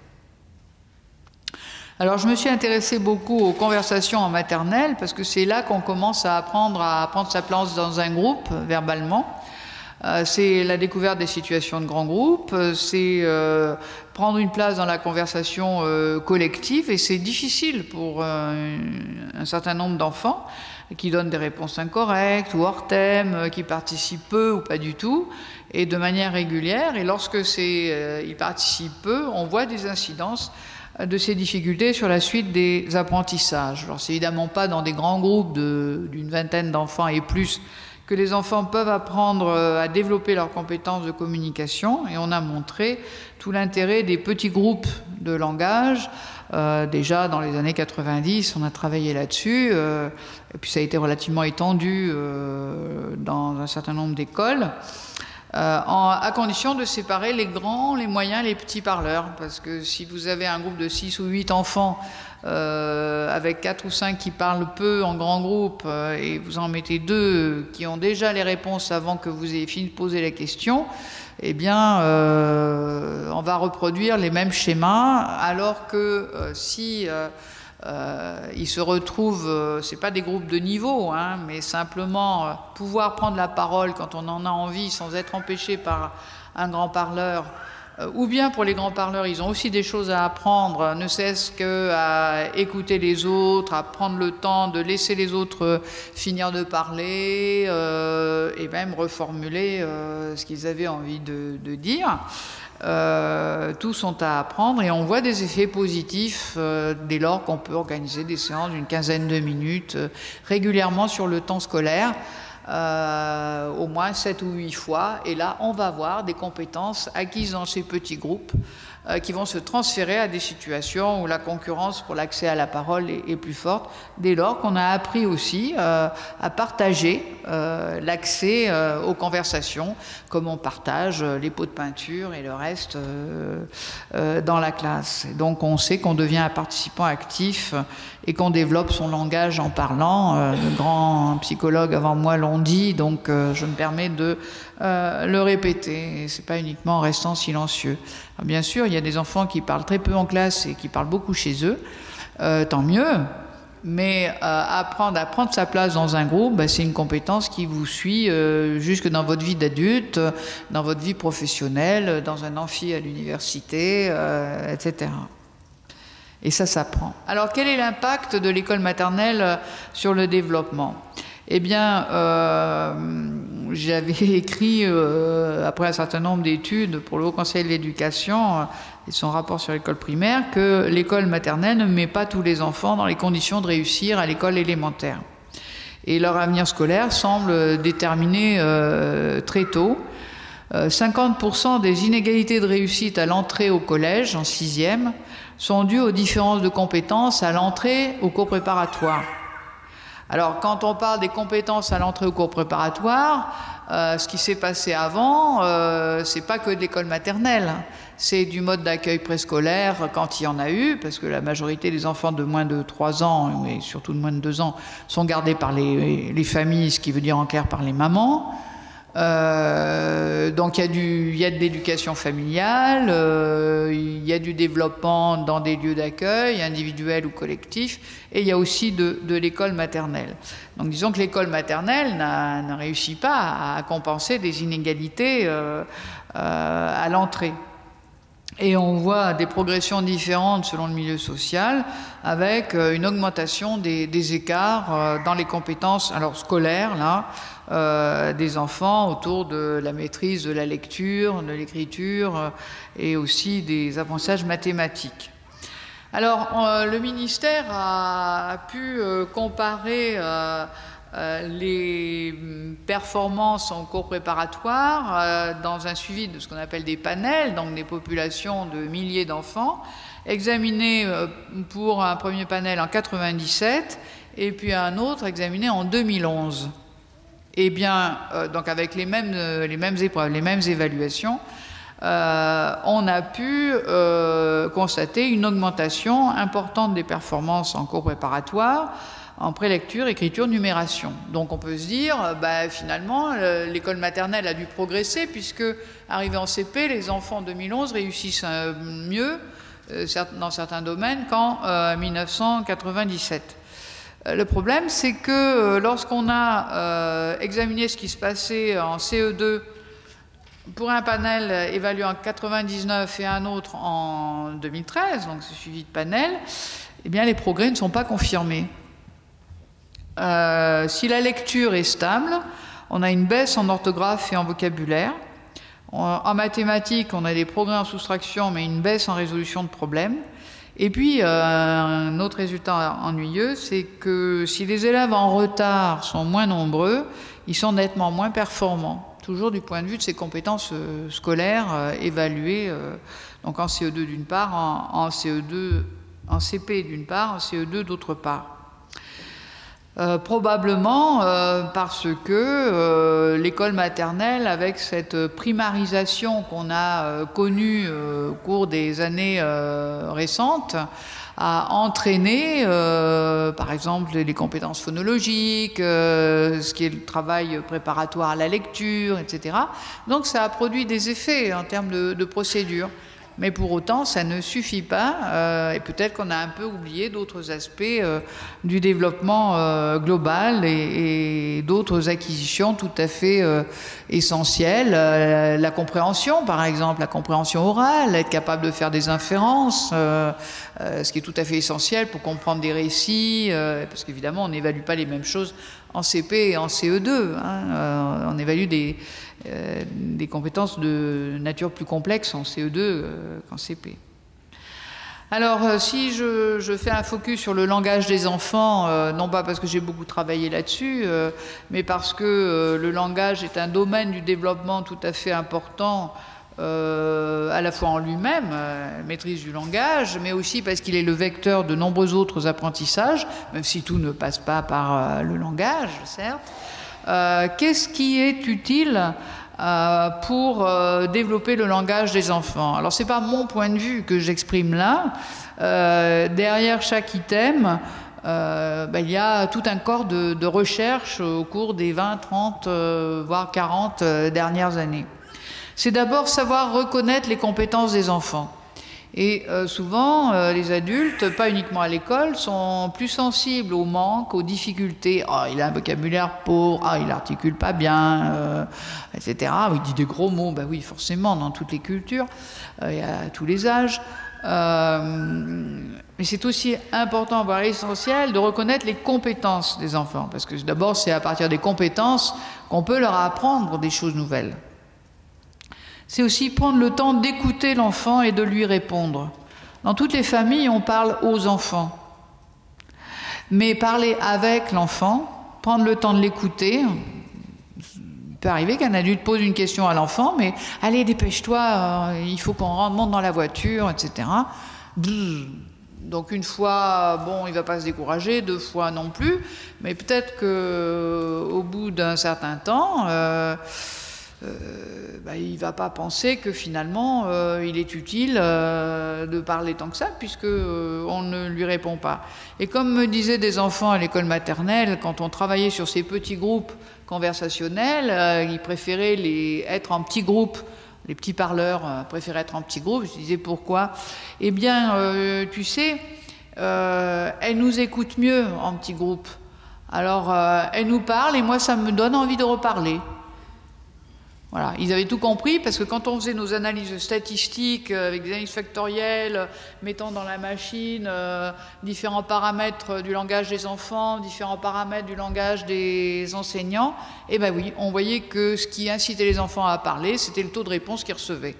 A: Alors, je me suis intéressée beaucoup aux conversations en maternelle, parce que c'est là qu'on commence à apprendre à prendre sa place dans un groupe, verbalement. Euh, c'est la découverte des situations de grands groupes, c'est euh, prendre une place dans la conversation euh, collective, et c'est difficile pour euh, un certain nombre d'enfants qui donnent des réponses incorrectes ou hors thème, qui participent peu ou pas du tout, et de manière régulière. Et lorsque c'est, euh, ils participent peu, on voit des incidences de ces difficultés sur la suite des apprentissages. Alors, c'est évidemment pas dans des grands groupes d'une vingtaine d'enfants et plus que les enfants peuvent apprendre à développer leurs compétences de communication, et on a montré tout l'intérêt des petits groupes de langage. Euh, déjà dans les années quatre-vingt-dix, on a travaillé là-dessus, euh, et puis ça a été relativement étendu euh, dans un certain nombre d'écoles, euh, à condition de séparer les grands, les moyens, les petits parleurs, parce que si vous avez un groupe de six ou huit enfants Euh, avec quatre ou cinq qui parlent peu en grand groupe, euh, et vous en mettez deux qui ont déjà les réponses avant que vous ayez fini de poser la question, eh bien, euh, on va reproduire les mêmes schémas, alors que euh, si euh, euh, ils se retrouvent, euh, c'est pas des groupes de niveau, hein, mais simplement euh, pouvoir prendre la parole quand on en a envie, sans être empêché par un grand parleur. Ou bien pour les grands parleurs, ils ont aussi des choses à apprendre, ne cesse qu'à écouter les autres, à prendre le temps de laisser les autres finir de parler, euh, et même reformuler euh, ce qu'ils avaient envie de, de dire. Euh, tous sont à apprendre, et on voit des effets positifs euh, dès lors qu'on peut organiser des séances d'une quinzaine de minutes euh, régulièrement sur le temps scolaire. Euh, au moins sept ou huit fois, et là on va voir des compétences acquises dans ces petits groupes euh, qui vont se transférer à des situations où la concurrence pour l'accès à la parole est, est plus forte, dès lors qu'on a appris aussi euh, à partager euh, l'accès euh, aux conversations, comme on partage les pots de peinture et le reste euh, euh, dans la classe. Et donc on sait qu'on devient un participant actif et qu'on développe son langage en parlant. Euh, de grands psychologues avant moi l'ont dit, donc euh, je me permets de euh, le répéter. Et c'est pas uniquement en restant silencieux. Alors, bien sûr, il y a des enfants qui parlent très peu en classe et qui parlent beaucoup chez eux. Euh, tant mieux. Mais euh, apprendre à prendre sa place dans un groupe, bah, c'est une compétence qui vous suit euh, jusque dans votre vie d'adulte, dans votre vie professionnelle, dans un amphi à l'université, euh, et cetera. Et ça s'apprend. Alors, quel est l'impact de l'école maternelle sur le développement? Eh bien, euh, j'avais écrit, euh, après un certain nombre d'études pour le Haut Conseil de l'Éducation euh, et son rapport sur l'école primaire, que l'école maternelle ne met pas tous les enfants dans les conditions de réussir à l'école élémentaire. Et leur avenir scolaire semble déterminé euh, très tôt. Euh, cinquante pour cent des inégalités de réussite à l'entrée au collège, en sixième, sont dues aux différences de compétences à l'entrée au cours préparatoire. Alors, quand on parle des compétences à l'entrée au cours préparatoire, euh, ce qui s'est passé avant, euh, c'est pas que de l'école maternelle, c'est du mode d'accueil préscolaire quand il y en a eu, parce que la majorité des enfants de moins de trois ans, et surtout de moins de deux ans, sont gardés par les, les familles, ce qui veut dire en clair par les mamans. Euh, donc il y a du, il y a de l'éducation familiale, euh, il y a du développement dans des lieux d'accueil, individuels ou collectifs, et il y a aussi de, de l'école maternelle. Donc disons que l'école maternelle ne réussit pas à compenser des inégalités euh, euh, à l'entrée. Et on voit des progressions différentes selon le milieu social, avec une augmentation des, des écarts dans les compétences alors scolaires, là, euh, des enfants autour de la maîtrise de la lecture, de l'écriture euh, et aussi des apprentissages mathématiques. Alors, euh, le ministère a, a pu euh, comparer euh, euh, les performances en cours préparatoire euh, dans un suivi de ce qu'on appelle des panels, donc des populations de milliers d'enfants, examinés euh, pour un premier panel en quatre-vingt-dix-sept et puis un autre examiné en deux mille onze. Et bien, euh, donc avec les mêmes, euh, les mêmes épreuves, les mêmes évaluations, euh, on a pu euh, constater une augmentation importante des performances en cours préparatoire, en prélecture, écriture, numération. Donc on peut se dire, bah, finalement, l'école maternelle a dû progresser, puisque, arrivé en C P, les enfants en deux mille onze réussissent euh, mieux euh, dans certains domaines qu'en euh, mille neuf cent quatre-vingt-dix-sept. Le problème, c'est que lorsqu'on a euh, examiné ce qui se passait en C E deux pour un panel évalué en quatre-vingt-dix-neuf et un autre en deux mille treize, donc ce suivi de panel, eh bien les progrès ne sont pas confirmés. Euh, si la lecture est stable, on a une baisse en orthographe et en vocabulaire. En, en mathématiques, on a des progrès en soustraction, mais une baisse en résolution de problèmes. Et puis, euh, un autre résultat ennuyeux, c'est que si les élèves en retard sont moins nombreux, ils sont nettement moins performants, toujours du point de vue de ces compétences euh, scolaires euh, évaluées, euh, donc en C E deux d'une part, en, en C E deux, en C P d'une part, en C E deux d'autre part. Euh, probablement euh, parce que euh, l'école maternelle, avec cette primarisation qu'on a euh, connue euh, au cours des années euh, récentes, a entraîné, euh, par exemple, les compétences phonologiques, euh, ce qui est le travail préparatoire à la lecture, et cetera. Donc ça a produit des effets en termes de, de procédure. Mais pour autant, ça ne suffit pas, euh, et peut-être qu'on a un peu oublié d'autres aspects euh, du développement euh, global et, et d'autres acquisitions tout à fait euh, essentielles. Euh, la compréhension, par exemple, la compréhension orale, être capable de faire des inférences, euh, euh, ce qui est tout à fait essentiel pour comprendre des récits, euh, parce qu'évidemment, on n'évalue pas les mêmes choses en C P et en C E deux. Hein, euh, on évalue des... Euh, des compétences de nature plus complexe en C E deux euh, qu'en C P. Alors, euh, si je, je fais un focus sur le langage des enfants, euh, non pas parce que j'ai beaucoup travaillé là-dessus, euh, mais parce que euh, le langage est un domaine du développement tout à fait important, euh, à la fois en lui-même, euh, maîtrise du langage, mais aussi parce qu'il est le vecteur de nombreux autres apprentissages, même si tout ne passe pas par euh, le langage, certes. Euh, Qu'est-ce qui est utile euh, pour euh, développer le langage des enfants? Alors, ce n'est pas mon point de vue que j'exprime là. Euh, derrière chaque item, euh, ben, il y a tout un corps de, de recherche au cours des vingt, trente, euh, voire quarante euh, dernières années. C'est d'abord savoir reconnaître les compétences des enfants. Et euh, souvent, euh, les adultes, pas uniquement à l'école, sont plus sensibles aux manques, aux difficultés. « Ah, oh, il a un vocabulaire pauvre, ah, il articule pas bien, euh, et cetera. Il dit des gros mots, ben oui, forcément, dans toutes les cultures, euh, et à tous les âges. Euh, mais c'est aussi important, voire essentiel, de reconnaître les compétences des enfants. Parce que d'abord, c'est à partir des compétences qu'on peut leur apprendre des choses nouvelles. C'est aussi prendre le temps d'écouter l'enfant et de lui répondre. Dans toutes les familles, on parle aux enfants. Mais parler avec l'enfant, prendre le temps de l'écouter, il peut arriver qu'un adulte pose une question à l'enfant, mais « Allez, dépêche-toi, euh, il faut qu'on rentre, monte dans la voiture, et cetera » Donc une fois, bon, il ne va pas se décourager, deux fois non plus, mais peut-être qu'au bout d'un certain temps... Euh, Euh, bah, il ne va pas penser que finalement euh, il est utile euh, de parler tant que ça, puisque euh, on ne lui répond pas. Et comme me disaient des enfants à l'école maternelle, quand on travaillait sur ces petits groupes conversationnels, euh, ils préféraient les, être en petits groupes. Les petits parleurs euh, préféraient être en petits groupes. Je disais pourquoi? Eh bien, euh, tu sais, euh, elles nous écoutent mieux en petits groupes. Alors, euh, elles nous parlent et moi, ça me donne envie de reparler. Voilà, ils avaient tout compris, parce que quand on faisait nos analyses statistiques avec des analyses factorielles, mettant dans la machine euh, différents paramètres du langage des enfants, différents paramètres du langage des enseignants, eh bien oui, on voyait que ce qui incitait les enfants à parler, c'était le taux de réponse qu'ils recevaient.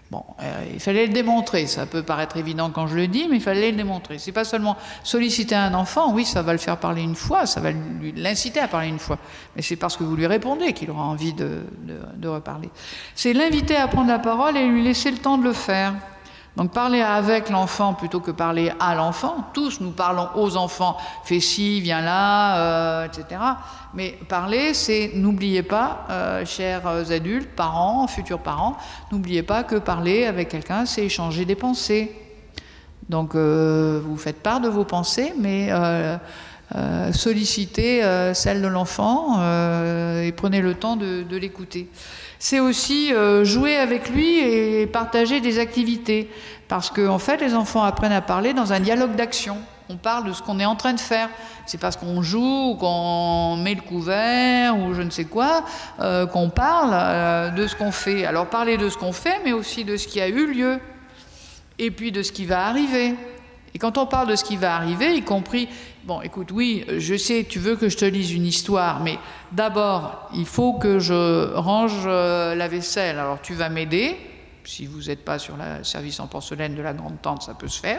A: Bon, euh, il fallait le démontrer. Ça peut paraître évident quand je le dis, mais il fallait le démontrer. C'est pas seulement solliciter un enfant, oui, ça va le faire parler une fois, ça va l'inciter à parler une fois, mais c'est parce que vous lui répondez qu'il aura envie de, de, de reparler. C'est l'inviter à prendre la parole et lui laisser le temps de le faire. Donc parler avec l'enfant plutôt que parler à l'enfant. Tous nous parlons aux enfants, fais ci, viens là, euh, et cetera. Mais parler, c'est, n'oubliez pas, euh, chers adultes, parents, futurs parents, n'oubliez pas que parler avec quelqu'un, c'est échanger des pensées. Donc euh, vous faites part de vos pensées, mais euh, euh, sollicitez euh, celles de l'enfant euh, et prenez le temps de, de l'écouter. C'est aussi euh, jouer avec lui et partager des activités. Parce qu'en en fait, les enfants apprennent à parler dans un dialogue d'action. On parle de ce qu'on est en train de faire. C'est parce qu'on joue ou qu'on met le couvert ou je ne sais quoi euh, qu'on parle euh, de ce qu'on fait. Alors parler de ce qu'on fait, mais aussi de ce qui a eu lieu. Et puis de ce qui va arriver. Et quand on parle de ce qui va arriver, y compris... Bon, écoute, oui, je sais, tu veux que je te lise une histoire, mais d'abord, il faut que je range la vaisselle. Alors, tu vas m'aider. Si vous n'êtes pas sur le service en porcelaine de la grande tante, ça peut se faire.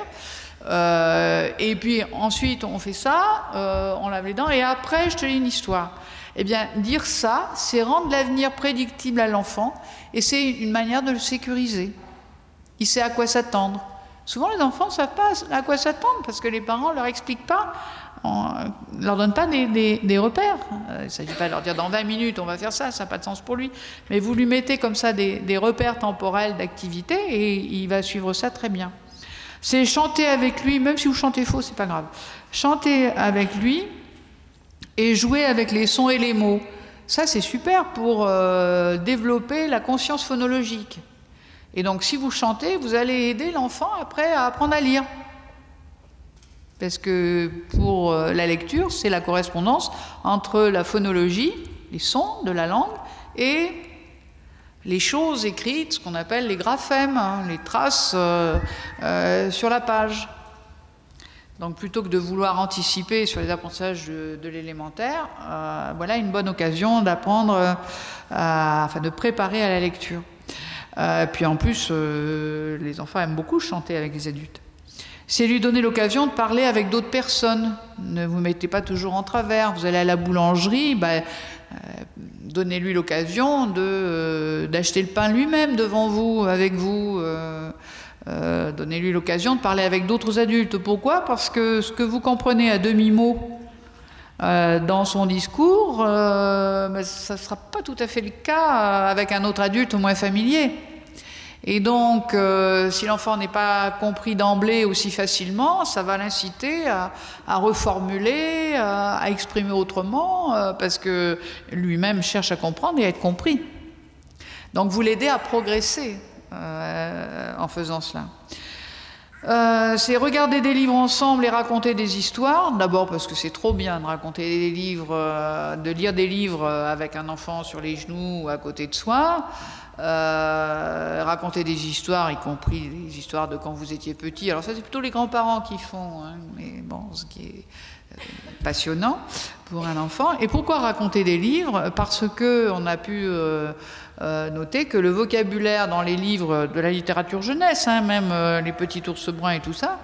A: Euh, et puis, ensuite, on fait ça, euh, on lave les dents, et après, je te lis une histoire. Eh bien, dire ça, c'est rendre l'avenir prédictible à l'enfant, et c'est une manière de le sécuriser. Il sait à quoi s'attendre. Souvent, les enfants ne savent pas à quoi s'attendre parce que les parents ne leur expliquent pas, ne leur donnent pas des, des, des repères. Il ne s'agit pas de leur dire dans vingt minutes on va faire ça, ça n'a pas de sens pour lui. Mais vous lui mettez comme ça des, des repères temporels d'activité et il va suivre ça très bien. C'est chanter avec lui, même si vous chantez faux, c'est pas grave. Chanter avec lui et jouer avec les sons et les mots. Ça, c'est super pour euh, développer la conscience phonologique. Et donc, si vous chantez, vous allez aider l'enfant après à apprendre à lire. Parce que pour la lecture, c'est la correspondance entre la phonologie, les sons de la langue, et les choses écrites, ce qu'on appelle les graphèmes, hein, les traces euh, euh, sur la page. Donc, plutôt que de vouloir anticiper sur les apprentissages de, de l'élémentaire, euh, voilà une bonne occasion d'apprendre, euh, enfin de préparer à la lecture. Euh, puis en plus, euh, les enfants aiment beaucoup chanter avec les adultes. C'est lui donner l'occasion de parler avec d'autres personnes. Ne vous mettez pas toujours en travers. Vous allez à la boulangerie, bah, euh, donnez-lui l'occasion de, euh, d'acheter le pain lui-même devant vous, avec vous. Euh, euh, donnez-lui l'occasion de parler avec d'autres adultes. Pourquoi? Parce que ce que vous comprenez à demi-mot Euh, dans son discours, euh, mais ça ne sera pas tout à fait le cas avec un autre adulte moins familier. Et donc, euh, si l'enfant n'est pas compris d'emblée aussi facilement, ça va l'inciter à, à reformuler, à, à exprimer autrement, euh, parce que lui-même cherche à comprendre et à être compris. Donc, vous l'aidez à progresser euh, en faisant cela. Euh, c'est regarder des livres ensemble et raconter des histoires. D'abord parce que c'est trop bien de raconter des livres, euh, de lire des livres avec un enfant sur les genoux ou à côté de soi. Euh, raconter des histoires, y compris des histoires de quand vous étiez petit. Alors ça, c'est plutôt les grands-parents qui font, hein, mais bon, ce qui est passionnant pour un enfant. Et pourquoi raconter des livres? Parce que on a pu euh, euh, noter que le vocabulaire dans les livres de la littérature jeunesse, hein, même euh, les petits ours bruns et tout ça,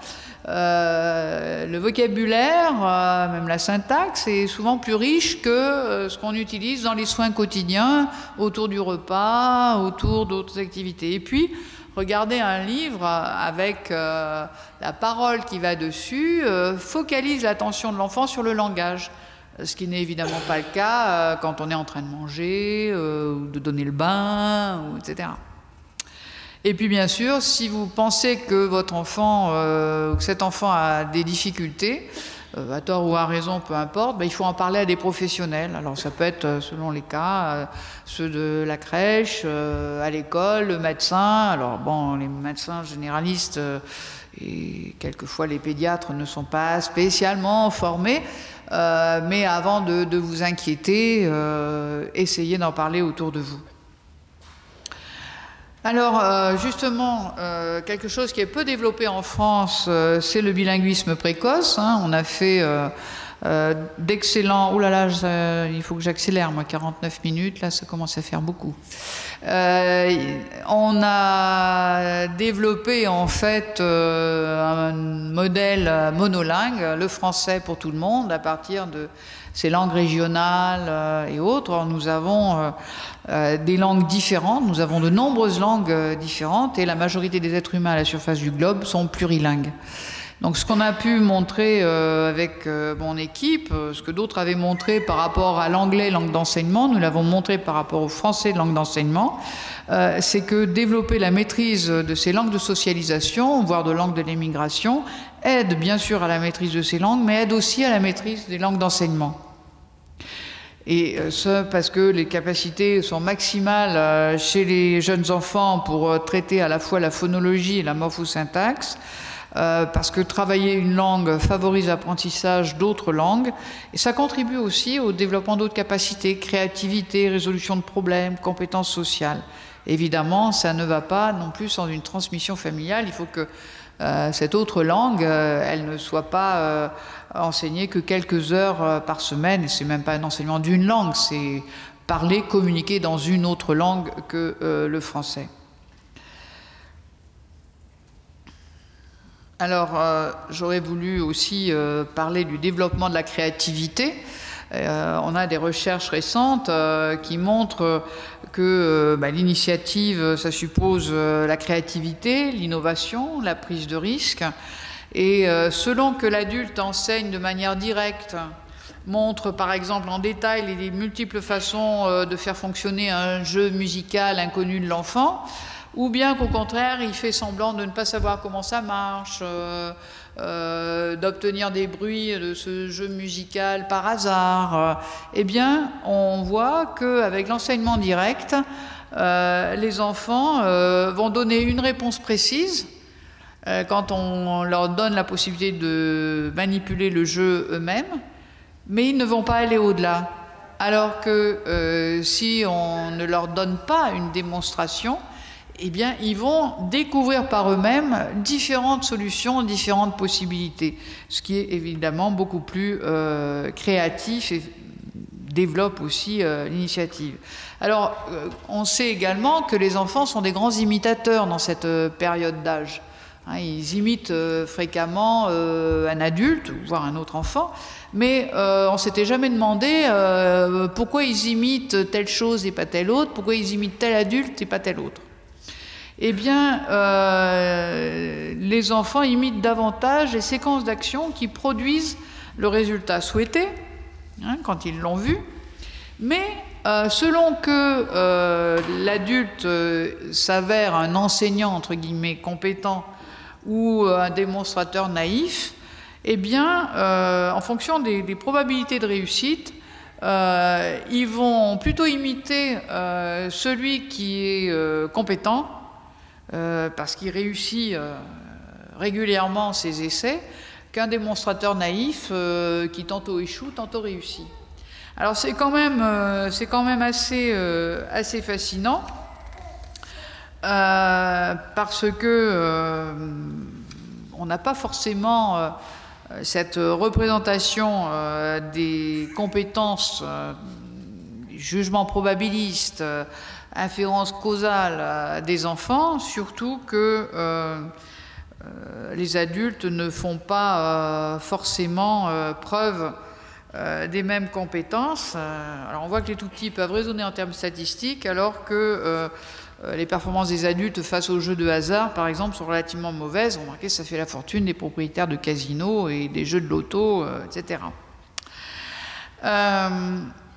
A: euh, le vocabulaire, euh, même la syntaxe, est souvent plus riche que euh, ce qu'on utilise dans les soins quotidiens, autour du repas, autour d'autres activités. Et puis, regarder un livre avec euh, la parole qui va dessus euh, focalise l'attention de l'enfant sur le langage, ce qui n'est évidemment pas le cas euh, quand on est en train de manger, euh, ou de donner le bain, ou, et cetera. Et puis bien sûr, si vous pensez que votre enfant, euh, que cet enfant a des difficultés, euh, à tort ou à raison, peu importe, ben, il faut en parler à des professionnels. Alors ça peut être, selon les cas, euh, ceux de la crèche, euh, à l'école, le médecin. Alors bon, les médecins généralistes euh, et quelquefois les pédiatres ne sont pas spécialement formés, euh, mais avant de, de vous inquiéter, euh, essayez d'en parler autour de vous. Alors, euh, justement, euh, quelque chose qui est peu développé en France, euh, c'est le bilinguisme précoce. Hein. On a fait euh, euh, d'excellents... Ouh là là, je, il faut que j'accélère, moi, quarante-neuf minutes, là, ça commence à faire beaucoup. Euh, on a développé, en fait, euh, un modèle monolingue, le français pour tout le monde, à partir de ces langues régionales euh, et autres. Alors, nous avons euh, euh, des langues différentes, nous avons de nombreuses langues euh, différentes, et la majorité des êtres humains à la surface du globe sont plurilingues. Donc ce qu'on a pu montrer euh, avec euh, mon équipe, euh, ce que d'autres avaient montré par rapport à l'anglais langue d'enseignement, nous l'avons montré par rapport au français langue d'enseignement, euh, c'est que développer la maîtrise de ces langues de socialisation, voire de langues de l'émigration, aide bien sûr à la maîtrise de ces langues, mais aide aussi à la maîtrise des langues d'enseignement. Et ce, parce que les capacités sont maximales chez les jeunes enfants pour traiter à la fois la phonologie et la morphosyntaxe, euh, parce que travailler une langue favorise l'apprentissage d'autres langues, et ça contribue aussi au développement d'autres capacités, créativité, résolution de problèmes, compétences sociales. Évidemment, ça ne va pas non plus sans une transmission familiale, il faut que euh, cette autre langue, euh, elle ne soit pas euh, enseignée que quelques heures euh, par semaine, et c'est même pas un enseignement d'une langue, c'est parler, communiquer dans une autre langue que euh, le français. Alors, euh, j'aurais voulu aussi euh, parler du développement de la créativité. Euh, on a des recherches récentes euh, qui montrent que euh, bah, l'initiative, ça suppose euh, la créativité, l'innovation, la prise de risque. Et euh, selon que l'adulte enseigne de manière directe, montre par exemple en détail les, les multiples façons euh, de faire fonctionner un jeu musical inconnu de l'enfant, ou bien qu'au contraire, il fait semblant de ne pas savoir comment ça marche, euh, euh, d'obtenir des bruits de ce jeu musical par hasard, euh, eh bien, on voit qu'avec l'enseignement direct, euh, les enfants euh, vont donner une réponse précise euh, quand on leur donne la possibilité de manipuler le jeu eux-mêmes, mais ils ne vont pas aller au-delà. Alors que euh, si on ne leur donne pas une démonstration, eh bien, ils vont découvrir par eux-mêmes différentes solutions, différentes possibilités, ce qui est évidemment beaucoup plus euh, créatif et développe aussi euh, l'initiative. Alors, euh, on sait également que les enfants sont des grands imitateurs dans cette euh, période d'âge. Hein, ils imitent euh, fréquemment euh, un adulte, voire un autre enfant, mais euh, on ne s'était jamais demandé euh, pourquoi ils imitent telle chose et pas telle autre, pourquoi ils imitent tel adulte et pas tel autre. Eh bien, euh, les enfants imitent davantage les séquences d'actions qui produisent le résultat souhaité, hein, quand ils l'ont vu, mais euh, selon que euh, l'adulte euh, s'avère un enseignant, entre guillemets, compétent ou un démonstrateur naïf, eh bien, euh, en fonction des, des probabilités de réussite, euh, ils vont plutôt imiter euh, celui qui est euh, compétent, Euh, parce qu'il réussit euh, régulièrement ses essais, qu'un démonstrateur naïf euh, qui tantôt échoue, tantôt réussit. Alors c'est quand même, euh, c'est quand même assez, euh, assez fascinant, euh, parce que euh, on n'a pas forcément euh, cette représentation euh, des compétences, euh, jugement probabiliste, euh, inférence causale euh, des enfants, surtout que euh, euh, les adultes ne font pas euh, forcément euh, preuve euh, des mêmes compétences. Euh, alors on voit que les tout-petits peuvent raisonner en termes statistiques, alors que euh, les performances des adultes face aux jeux de hasard, par exemple, sont relativement mauvaises. Remarquez, ça fait la fortune des propriétaires de casinos et des jeux de loto, euh, et cetera. Euh,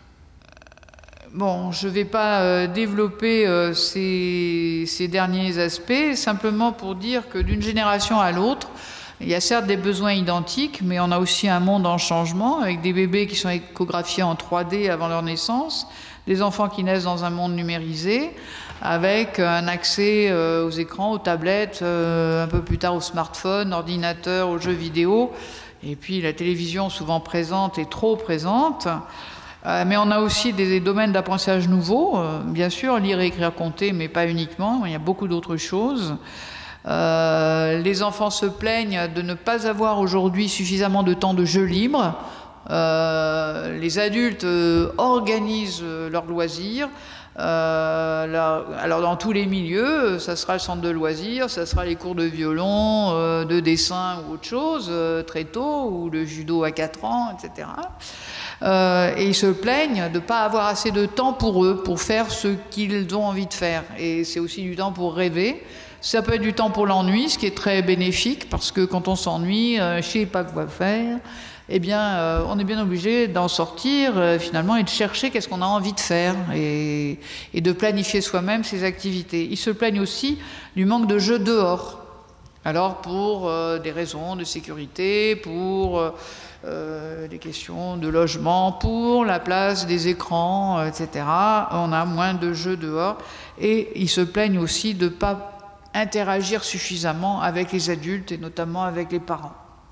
A: Bon, je ne vais pas euh, développer euh, ces, ces derniers aspects, simplement pour dire que d'une génération à l'autre, il y a certes des besoins identiques, mais on a aussi un monde en changement, avec des bébés qui sont échographiés en trois D avant leur naissance, des enfants qui naissent dans un monde numérisé, avec un accès euh, aux écrans, aux tablettes, euh, un peu plus tard aux smartphones, ordinateurs, aux jeux vidéo, et puis la télévision souvent présente et trop présente. Euh, mais on a aussi des domaines d'apprentissage nouveaux, euh, bien sûr, lire, écrire, compter, mais pas uniquement, il y a beaucoup d'autres choses. Euh, les enfants se plaignent de ne pas avoir aujourd'hui suffisamment de temps de jeu libre. euh, les adultes euh, organisent euh, leurs loisirs. Euh, là, alors dans tous les milieux, ça sera le centre de loisirs, ça sera les cours de violon, euh, de dessin ou autre chose, euh, très tôt, ou le judo à quatre ans, et cetera. Euh, et ils se plaignent de ne pas avoir assez de temps pour eux, pour faire ce qu'ils ont envie de faire. Et c'est aussi du temps pour rêver. Ça peut être du temps pour l'ennui, ce qui est très bénéfique, parce que quand on s'ennuie, euh, je ne sais pas quoi faire, eh bien, euh, on est bien obligé d'en sortir, euh, finalement, et de chercher qu'est-ce qu'on a envie de faire, et, et de planifier soi-même ses activités. Ils se plaignent aussi du manque de jeux dehors. Alors, pour euh, des raisons de sécurité, pour euh, euh, des questions de logement, pour la place des écrans, euh, et cetera, on a moins de jeux dehors. Et ils se plaignent aussi de ne pas interagir suffisamment avec les adultes, et notamment avec les parents.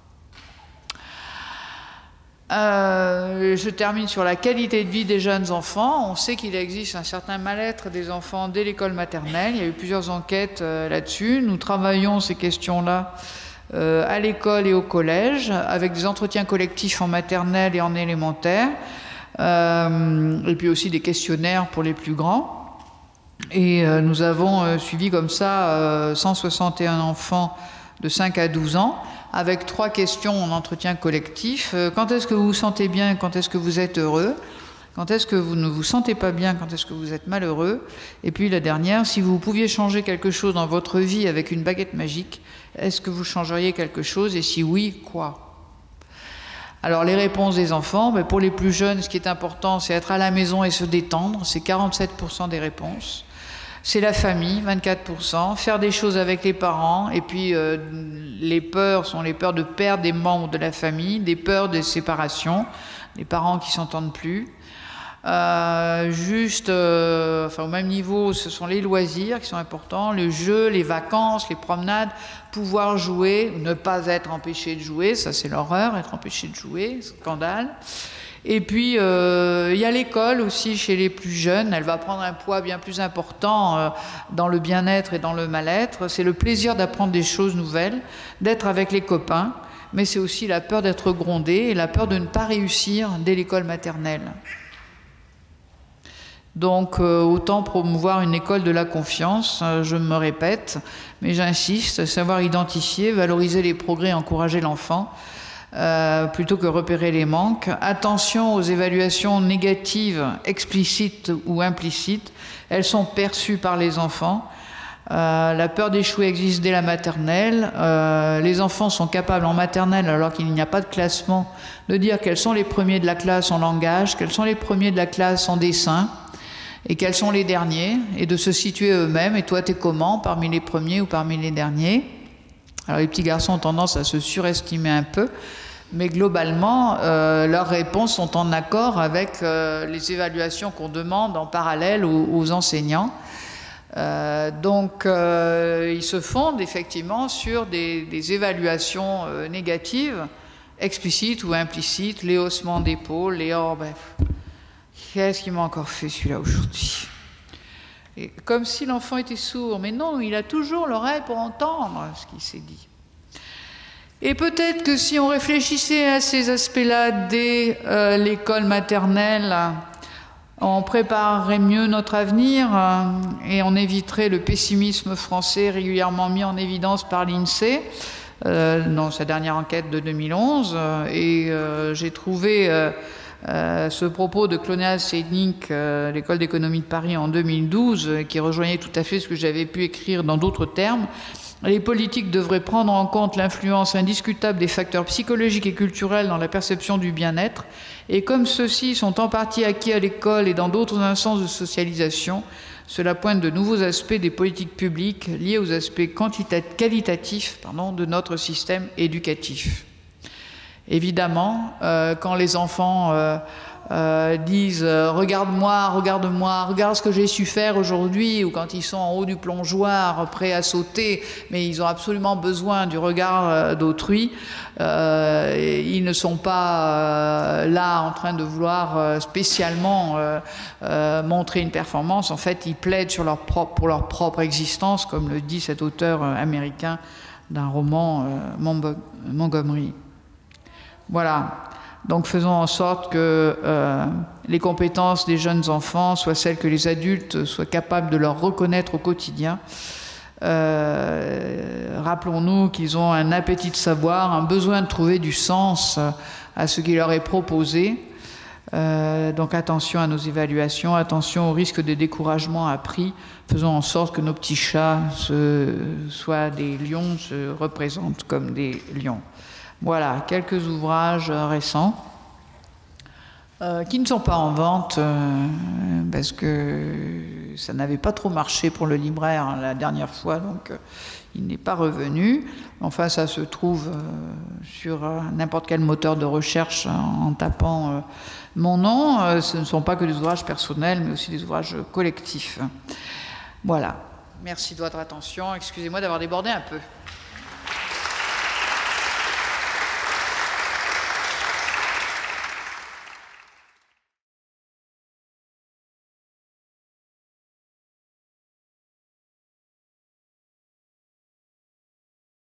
A: Euh, je termine sur la qualité de vie des jeunes enfants. On sait qu'il existe un certain mal-être des enfants dès l'école maternelle. Il y a eu plusieurs enquêtes euh, là-dessus. Nous travaillons ces questions-là euh, à l'école et au collège, avec des entretiens collectifs en maternelle et en élémentaire, euh, et puis aussi des questionnaires pour les plus grands. Et euh, nous avons euh, suivi comme ça euh, cent soixante et un enfants de cinq à douze ans, avec trois questions en entretien collectif. Quand est-ce que vous vous sentez bien? Quand est-ce que vous êtes heureux? Quand est-ce que vous ne vous sentez pas bien? Quand est-ce que vous êtes malheureux? Et puis la dernière, si vous pouviez changer quelque chose dans votre vie avec une baguette magique, est-ce que vous changeriez quelque chose? Et si oui, quoi? Alors les réponses des enfants, ben pour les plus jeunes, ce qui est important, c'est être à la maison et se détendre. C'est quarante-sept pour cent des réponses. C'est la famille, vingt-quatre pour cent, faire des choses avec les parents, et puis euh, les peurs sont les peurs de perdre des membres de la famille, des peurs de séparation, des parents qui ne s'entendent plus. Euh, juste, euh, enfin, au même niveau, ce sont les loisirs qui sont importants, le jeu, les vacances, les promenades, pouvoir jouer, ne pas être empêché de jouer, ça c'est l'horreur, être empêché de jouer, scandale. Et puis, euh, il y a l'école aussi chez les plus jeunes. Elle va prendre un poids bien plus important euh, dans le bien-être et dans le mal-être. C'est le plaisir d'apprendre des choses nouvelles, d'être avec les copains, mais c'est aussi la peur d'être grondé et la peur de ne pas réussir dès l'école maternelle. Donc, euh, autant promouvoir une école de la confiance, euh, je me répète, mais j'insiste, savoir identifier, valoriser les progrès, encourager l'enfant, Euh, plutôt que repérer les manques. Attention aux évaluations négatives, explicites ou implicites. Elles sont perçues par les enfants. Euh, la peur d'échouer existe dès la maternelle. Euh, les enfants sont capables en maternelle, alors qu'il n'y a pas de classement, de dire quels sont les premiers de la classe en langage, quels sont les premiers de la classe en dessin, et quels sont les derniers, et de se situer eux-mêmes. Et toi, t'es comment, parmi les premiers ou parmi les derniers? Alors les petits garçons ont tendance à se surestimer un peu, mais globalement, euh, leurs réponses sont en accord avec euh, les évaluations qu'on demande en parallèle aux, aux enseignants. Euh, donc, euh, ils se fondent effectivement sur des, des évaluations euh, négatives, explicites ou implicites, les haussements d'épaules, les « oh, ben, qu'est-ce qu'il m'a encore fait celui-là aujourd'hui ?» Et comme si l'enfant était sourd, mais non, il a toujours l'oreille pour entendre ce qui s'est dit. Et peut-être que si on réfléchissait à ces aspects-là dès euh, l'école maternelle, on préparerait mieux notre avenir euh, et on éviterait le pessimisme français régulièrement mis en évidence par l'INSEE euh, dans sa dernière enquête de deux mille onze. Et euh, j'ai trouvé... Euh, Euh, ce propos de Clonéas Seidnik, euh, l'école d'économie de Paris en deux mille douze, euh, qui rejoignait tout à fait ce que j'avais pu écrire dans d'autres termes. Les politiques devraient prendre en compte l'influence indiscutable des facteurs psychologiques et culturels dans la perception du bien-être, et comme ceux-ci sont en partie acquis à l'école et dans d'autres instances de socialisation, cela pointe de nouveaux aspects des politiques publiques liés aux aspects qualitatifs pardon, de notre système éducatif. Évidemment, euh, quand les enfants euh, euh, disent euh, « regarde-moi, regarde-moi, regarde ce que j'ai su faire aujourd'hui » ou quand ils sont en haut du plongeoir, prêts à sauter, mais ils ont absolument besoin du regard euh, d'autrui, euh, ils ne sont pas euh, là en train de vouloir euh, spécialement euh, euh, montrer une performance. En fait, ils plaident sur leur propre, pour leur propre existence, comme le dit cet auteur euh, américain d'un roman, euh, Montgomery. Voilà. Donc faisons en sorte que euh, les compétences des jeunes enfants soient celles que les adultes soient capables de leur reconnaître au quotidien. Euh, rappelons-nous qu'ils ont un appétit de savoir, un besoin de trouver du sens à ce qui leur est proposé. Euh, donc attention à nos évaluations, attention au risque de découragement appris. Faisons en sorte que nos petits chats se, soient des lions, se représentent comme des lions. Voilà, quelques ouvrages récents euh, qui ne sont pas en vente euh, parce que ça n'avait pas trop marché pour le libraire hein, la dernière fois, donc euh, il n'est pas revenu. Enfin, ça se trouve euh, sur euh, n'importe quel moteur de recherche en, en tapant euh, mon nom. Euh, ce ne sont pas que des ouvrages personnels, mais aussi des ouvrages collectifs. Voilà. Merci de votre attention. Excusez-moi d'avoir débordé un peu.